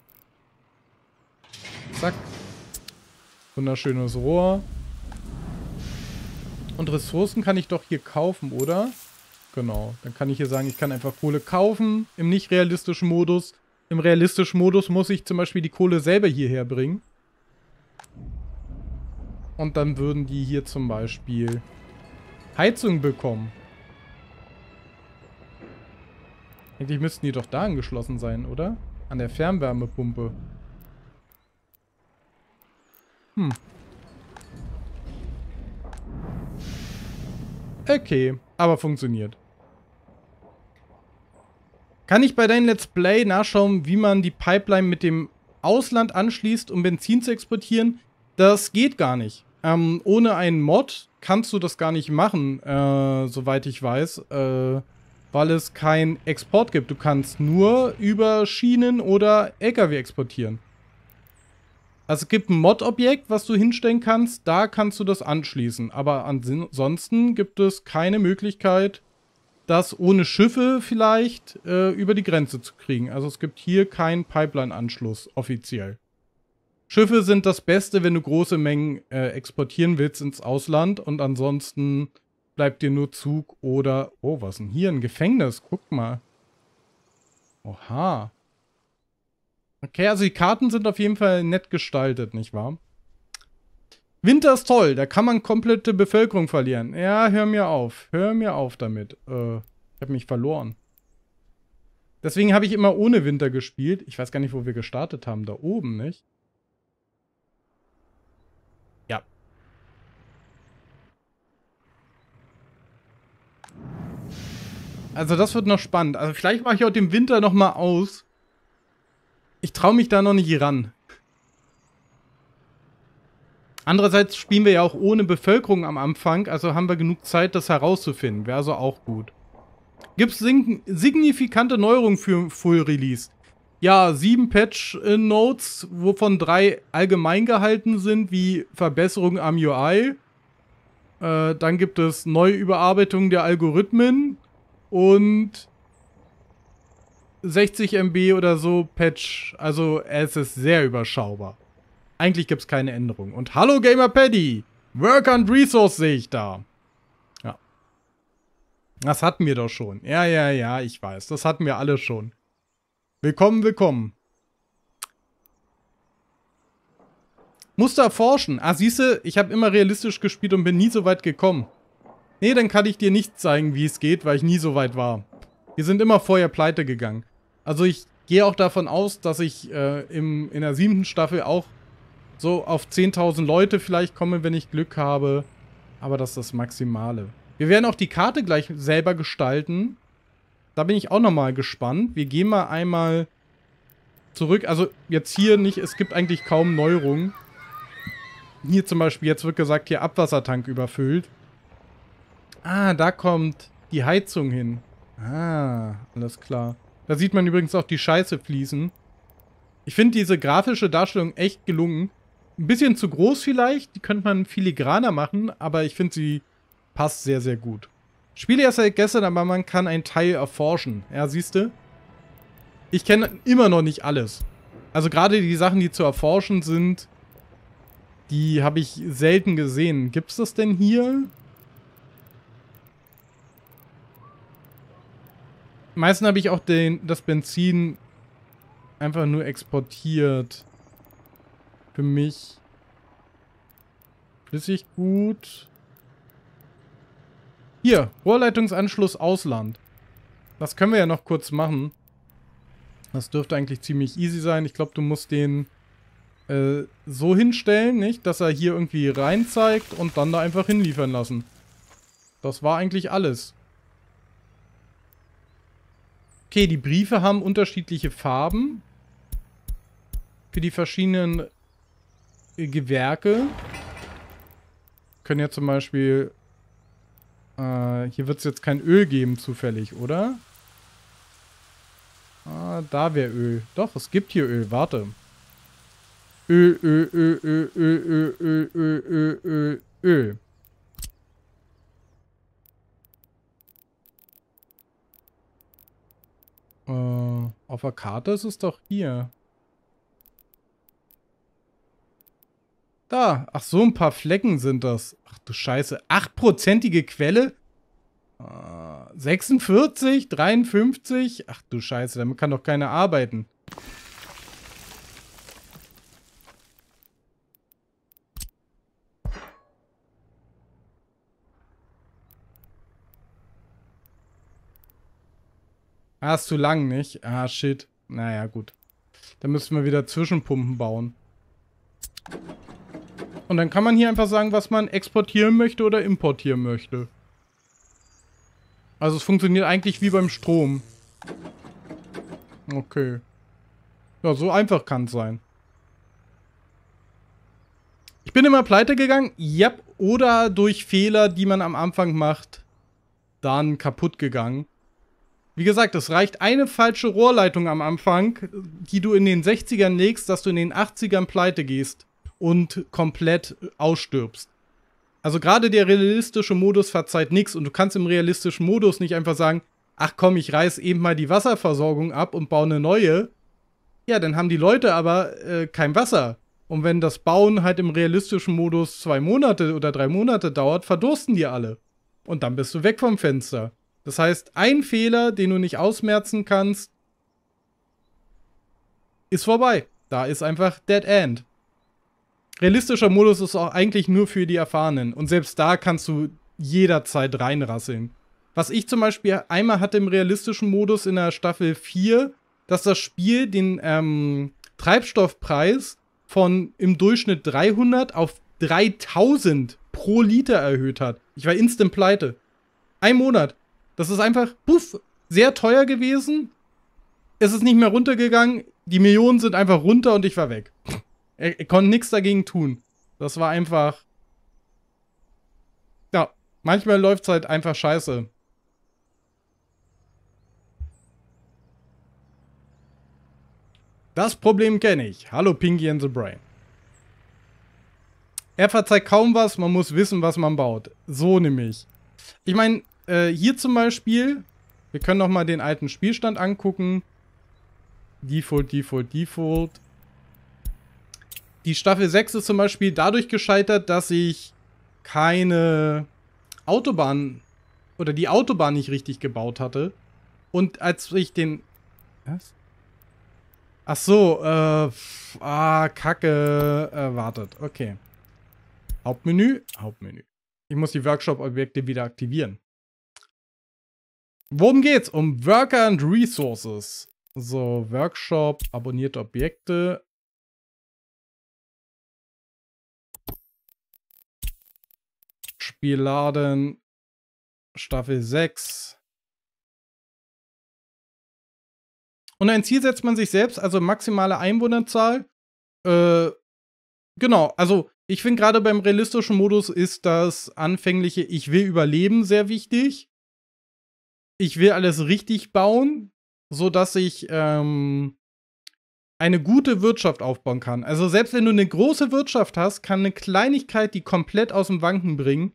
Zack. Wunderschönes Rohr. Und Ressourcen kann ich doch hier kaufen, oder? Genau. Dann kann ich hier sagen, ich kann einfach Kohle kaufen im nicht realistischen Modus. Im realistischen Modus muss ich zum Beispiel die Kohle selber hierher bringen. Und dann würden die hier zum Beispiel Heizung bekommen. Eigentlich müssten die doch da angeschlossen sein, oder? An der Fernwärmepumpe. Hm. Okay, aber funktioniert. Kann ich bei deinem Let's Play nachschauen, wie man die Pipeline mit dem Ausland anschließt, um Benzin zu exportieren? Das geht gar nicht. Ähm, ohne einen Mod kannst du das gar nicht machen, äh, soweit ich weiß, äh, weil es keinen Export gibt. Du kannst nur über Schienen oder L K W exportieren. Also es gibt ein Mod-Objekt, was du hinstellen kannst, da kannst du das anschließen. Aber ansonsten gibt es keine Möglichkeit, das ohne Schiffe vielleicht äh, über die Grenze zu kriegen. Also es gibt hier keinen Pipeline-Anschluss offiziell. Schiffe sind das Beste, wenn du große Mengen äh, exportieren willst ins Ausland. Und ansonsten bleibt dir nur Zug oder... Oh, was ist denn hier? Ein Gefängnis. Guck mal. Oha. Okay, also die Karten sind auf jeden Fall nett gestaltet, nicht wahr? Winter ist toll, da kann man komplette Bevölkerung verlieren. Ja, hör mir auf. Hör mir auf damit. Äh, ich habe mich verloren. Deswegen habe ich immer ohne Winter gespielt. Ich weiß gar nicht, wo wir gestartet haben. Da oben, nicht? Ja. Also das wird noch spannend. Also vielleicht mache ich auch den Winter noch mal aus. Ich traue mich da noch nicht ran. Andererseits spielen wir ja auch ohne Bevölkerung am Anfang, also haben wir genug Zeit, das herauszufinden. Wäre also auch gut. Gibt es signifikante Neuerungen für Full Release? Ja, sieben Patch-Notes, wovon drei allgemein gehalten sind, wie Verbesserungen am U I. Äh, dann gibt es neue Überarbeitung der Algorithmen und sechzig Megabyte oder so Patch. Also es ist sehr überschaubar. Eigentlich gibt es keine Änderung. Und hallo Gamer Paddy! Work and Resource sehe ich da. Ja. Das hatten wir doch schon. Ja, ja, ja, ich weiß. Das hatten wir alle schon. Willkommen, willkommen. Musste erforschen. Ah, siehste, ich habe immer realistisch gespielt und bin nie so weit gekommen. Nee, dann kann ich dir nicht zeigen, wie es geht, weil ich nie so weit war. Wir sind immer vorher pleite gegangen. Also ich gehe auch davon aus, dass ich äh, im, in der siebten Staffel auch so auf zehntausend Leute vielleicht komme, wenn ich Glück habe. Aber das ist das Maximale. Wir werden auch die Karte gleich selber gestalten. Da bin ich auch nochmal gespannt. Wir gehen mal einmal zurück. Also jetzt hier nicht, es gibt eigentlich kaum Neuerungen. Hier zum Beispiel, jetzt wird gesagt, hier Abwassertank überfüllt. Ah, da kommt die Heizung hin. Ah, alles klar. Da sieht man übrigens auch die Scheiße fließen. Ich finde diese grafische Darstellung echt gelungen. Ein bisschen zu groß vielleicht, die könnte man filigraner machen, aber ich finde, sie passt sehr, sehr gut. Spiele erst seit gestern, aber man kann einen Teil erforschen. Ja, siehst du? Ich kenne immer noch nicht alles. Also gerade die Sachen, die zu erforschen sind, die habe ich selten gesehen. Gibt es das denn hier? Meistens habe ich auch den, das Benzin einfach nur exportiert. Für mich. Flüssiggut. Hier, Rohrleitungsanschluss Ausland. Das können wir ja noch kurz machen. Das dürfte eigentlich ziemlich easy sein. Ich glaube, du musst den äh, so hinstellen, nicht? Dass er hier irgendwie rein zeigt und dann da einfach hinliefern lassen. Das war eigentlich alles. Okay, die Briefe haben unterschiedliche Farben. Für die verschiedenen äh, Gewerke. Können ja zum Beispiel... Äh, hier wird es jetzt kein Öl geben, zufällig, oder? Ah, da wäre Öl. Doch, es gibt hier Öl. Warte. Öl, Öl, Öl, Öl, Öl, Öl, Öl, Öl, Öl, Öl. Äh, auf der Karte ist es doch hier. Da, ach so, ein paar Flecken sind das. Ach du Scheiße, achtprozentige Quelle? Uh, sechsundvierzig, dreiundfünfzig? Ach du Scheiße, damit kann doch keiner arbeiten. Ah, ist zu lang, nicht? Ah, shit. Naja, gut. Dann müssen wir wieder Zwischenpumpen bauen. Und dann kann man hier einfach sagen, was man exportieren möchte oder importieren möchte. Also es funktioniert eigentlich wie beim Strom. Okay. Ja, so einfach kann es sein. Ich bin immer pleite gegangen. Yep. Oder durch Fehler, die man am Anfang macht, dann kaputt gegangen. Wie gesagt, es reicht eine falsche Rohrleitung am Anfang, die du in den sechzigern legst, dass du in den achtzigern pleite gehst und komplett ausstirbst. Also gerade der realistische Modus verzeiht nichts und du kannst im realistischen Modus nicht einfach sagen, ach komm, ich reiß eben mal die Wasserversorgung ab und baue eine neue. Ja, dann haben die Leute aber äh, kein Wasser. Und wenn das Bauen halt im realistischen Modus zwei Monate oder drei Monate dauert, verdursten die alle. Und dann bist du weg vom Fenster. Das heißt, ein Fehler, den du nicht ausmerzen kannst, ist vorbei. Da ist einfach Dead End. Realistischer Modus ist auch eigentlich nur für die Erfahrenen. Und selbst da kannst du jederzeit reinrasseln. Was ich zum Beispiel einmal hatte im realistischen Modus in der Staffel vier, dass das Spiel den ähm, Treibstoffpreis von im Durchschnitt dreihundert auf dreitausend pro Liter erhöht hat. Ich war instant pleite. Ein Monat. Das ist einfach, puff, sehr teuer gewesen. Es ist nicht mehr runtergegangen. Die Millionen sind einfach runter und ich war weg. Er, er konnte nichts dagegen tun. Das war einfach... Ja, manchmal läuft es halt einfach scheiße. Das Problem kenne ich. Hallo Pinky and the Brain. Er verzeiht kaum was, man muss wissen, was man baut. So nämlich. Ich meine, äh, hier zum Beispiel, wir können noch mal den alten Spielstand angucken. Default, Default, Default. Die Staffel sechs ist zum Beispiel dadurch gescheitert, dass ich keine Autobahn oder die Autobahn nicht richtig gebaut hatte. Und als ich den... Was? Ach so, äh... Ah, Kacke. Äh, wartet, okay. Hauptmenü, Hauptmenü. Ich muss die Workshop-Objekte wieder aktivieren. Worum geht's? Um Worker and Resources. So, Workshop, abonnierte Objekte. Spielladen, Staffel sechs. Und ein Ziel setzt man sich selbst, also maximale Einwohnerzahl. Äh, genau, also ich finde gerade beim realistischen Modus ist das anfängliche Ich will überleben sehr wichtig. Ich will alles richtig bauen, sodass ich ähm, eine gute Wirtschaft aufbauen kann. Also selbst wenn du eine große Wirtschaft hast, kann eine Kleinigkeit die komplett aus dem Wanken bringen.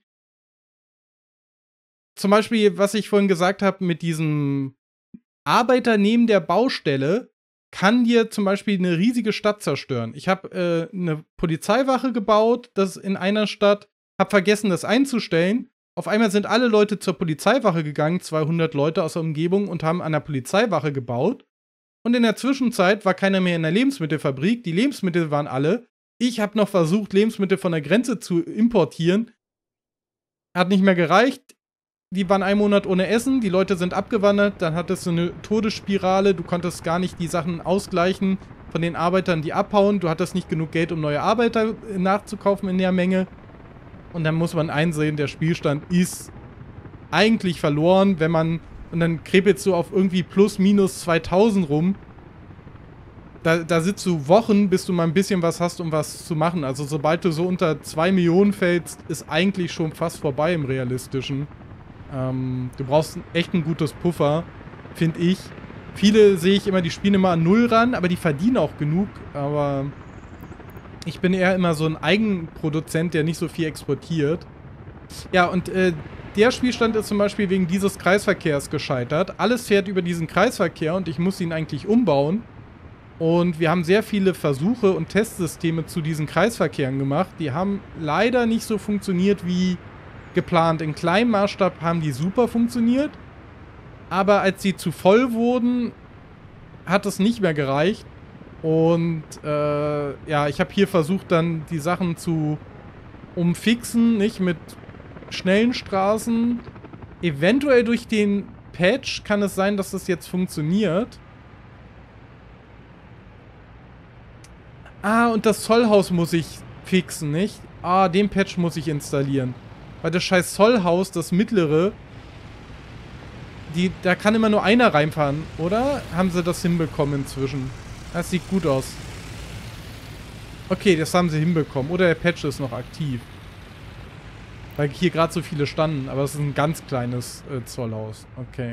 Zum Beispiel, was ich vorhin gesagt habe mit diesem Arbeiter neben der Baustelle, kann dir zum Beispiel eine riesige Stadt zerstören. Ich habe äh, eine Polizeiwache gebaut, das in einer Stadt, habe vergessen, das einzustellen. Auf einmal sind alle Leute zur Polizeiwache gegangen, zweihundert Leute aus der Umgebung, und haben an der Polizeiwache gebaut. Und in der Zwischenzeit war keiner mehr in der Lebensmittelfabrik. Die Lebensmittel waren alle. Ich habe noch versucht, Lebensmittel von der Grenze zu importieren. Hat nicht mehr gereicht. Die waren einen Monat ohne Essen, die Leute sind abgewandert, dann hattest du eine Todesspirale, du konntest gar nicht die Sachen ausgleichen von den Arbeitern, die abhauen, du hattest nicht genug Geld, um neue Arbeiter nachzukaufen in der Menge. Und dann muss man einsehen, der Spielstand ist eigentlich verloren, wenn man, und dann krepelst du auf irgendwie plus minus zweitausend rum. Da, da sitzt du Wochen, bis du mal ein bisschen was hast, um was zu machen. Also sobald du so unter zwei Millionen fällst, ist eigentlich schon fast vorbei im Realistischen. Ähm, du brauchst echt ein gutes Puffer, finde ich. Viele sehe ich immer, die spielen immer an Null ran, aber die verdienen auch genug. Aber ich bin eher immer so ein Eigenproduzent, der nicht so viel exportiert. Ja, und äh, der Spielstand ist zum Beispiel wegen dieses Kreisverkehrs gescheitert. Alles fährt über diesen Kreisverkehr und ich muss ihn eigentlich umbauen. Und wir haben sehr viele Versuche und Testsysteme zu diesen Kreisverkehren gemacht. Die haben leider nicht so funktioniert wie geplant. In kleinem Maßstab haben die super funktioniert. Aber als sie zu voll wurden, hat es nicht mehr gereicht. Und äh, ja, ich habe hier versucht, dann die Sachen zu umfixen, nicht mit schnellen Straßen. Eventuell durch den Patch kann es sein, dass das jetzt funktioniert. Ah, und das Zollhaus muss ich fixen, nicht? Ah, den Patch muss ich installieren. Weil das scheiß Zollhaus, das mittlere, die, da kann immer nur einer reinfahren, oder? Haben sie das hinbekommen inzwischen? Das sieht gut aus. Okay, das haben sie hinbekommen. Oder der Patch ist noch aktiv. Weil hier gerade so viele standen. Aber es ist ein ganz kleines äh, Zollhaus. Okay.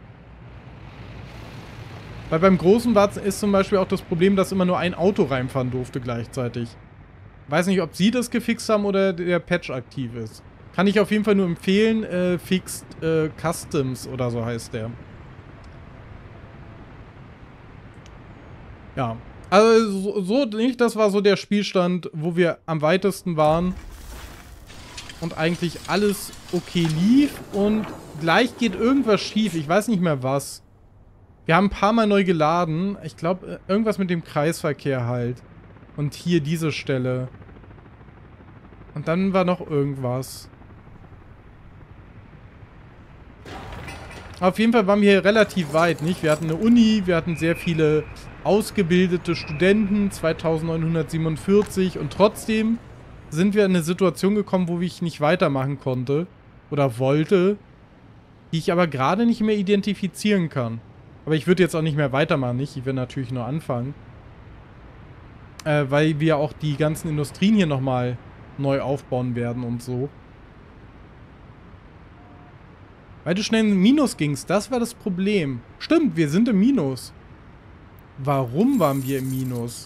Weil beim großen Watz ist zum Beispiel auch das Problem, dass immer nur ein Auto reinfahren durfte gleichzeitig. Weiß nicht, ob sie das gefixt haben oder der Patch aktiv ist. Kann ich auf jeden Fall nur empfehlen. Äh, Fixed äh, Customs oder so heißt der. Ja. Also so, so nicht, das war so der Spielstand, wo wir am weitesten waren. Und eigentlich alles okay lief. Und gleich geht irgendwas schief. Ich weiß nicht mehr was. Wir haben ein paar Mal neu geladen. Ich glaube, irgendwas mit dem Kreisverkehr halt. Und hier diese Stelle. Und dann war noch irgendwas. Auf jeden Fall waren wir hier relativ weit, nicht? Wir hatten eine Uni, wir hatten sehr viele ausgebildete Studenten, zweitausendneunhundertsiebenundvierzig. Und trotzdem sind wir in eine Situation gekommen, wo ich nicht weitermachen konnte. Oder wollte. Die ich aber gerade nicht mehr identifizieren kann. Aber ich würde jetzt auch nicht mehr weitermachen, nicht? Ich will natürlich nur anfangen. Äh, weil wir auch die ganzen Industrien hier nochmal neu aufbauen werden und so. Weil du schnell in Minus gingst, das war das Problem. Stimmt, wir sind im Minus. Warum waren wir im Minus?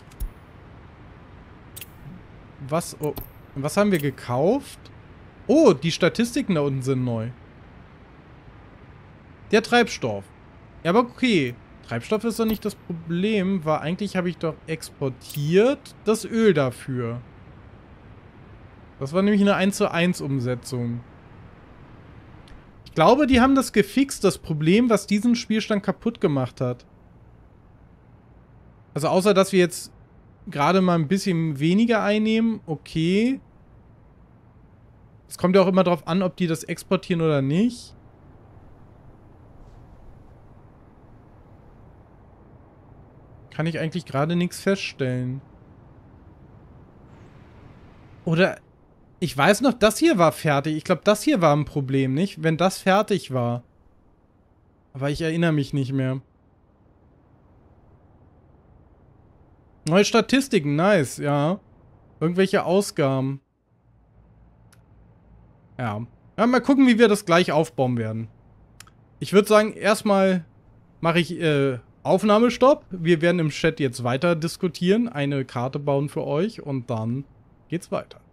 Was, oh, was haben wir gekauft? Oh, die Statistiken da unten sind neu. Der Treibstoff. Ja, aber okay. Treibstoff ist doch nicht das Problem, weil eigentlich habe ich doch exportiert das Öl dafür. Das war nämlich eine eins zu eins Umsetzung. Ich glaube, die haben das gefixt, das Problem, was diesen Spielstand kaputt gemacht hat. Also außer, dass wir jetzt gerade mal ein bisschen weniger einnehmen, okay. Es kommt ja auch immer drauf an, ob die das exportieren oder nicht. Kann ich eigentlich gerade nichts feststellen. Oder, ich weiß noch, das hier war fertig. Ich glaube, das hier war ein Problem, nicht? Wenn das fertig war. Aber ich erinnere mich nicht mehr. Neue Statistiken, nice, ja. Irgendwelche Ausgaben. Ja. Ja, mal gucken, wie wir das gleich aufbauen werden. Ich würde sagen, erstmal mache ich äh, Aufnahmestopp. Wir werden im Chat jetzt weiter diskutieren, eine Karte bauen für euch und dann geht's weiter.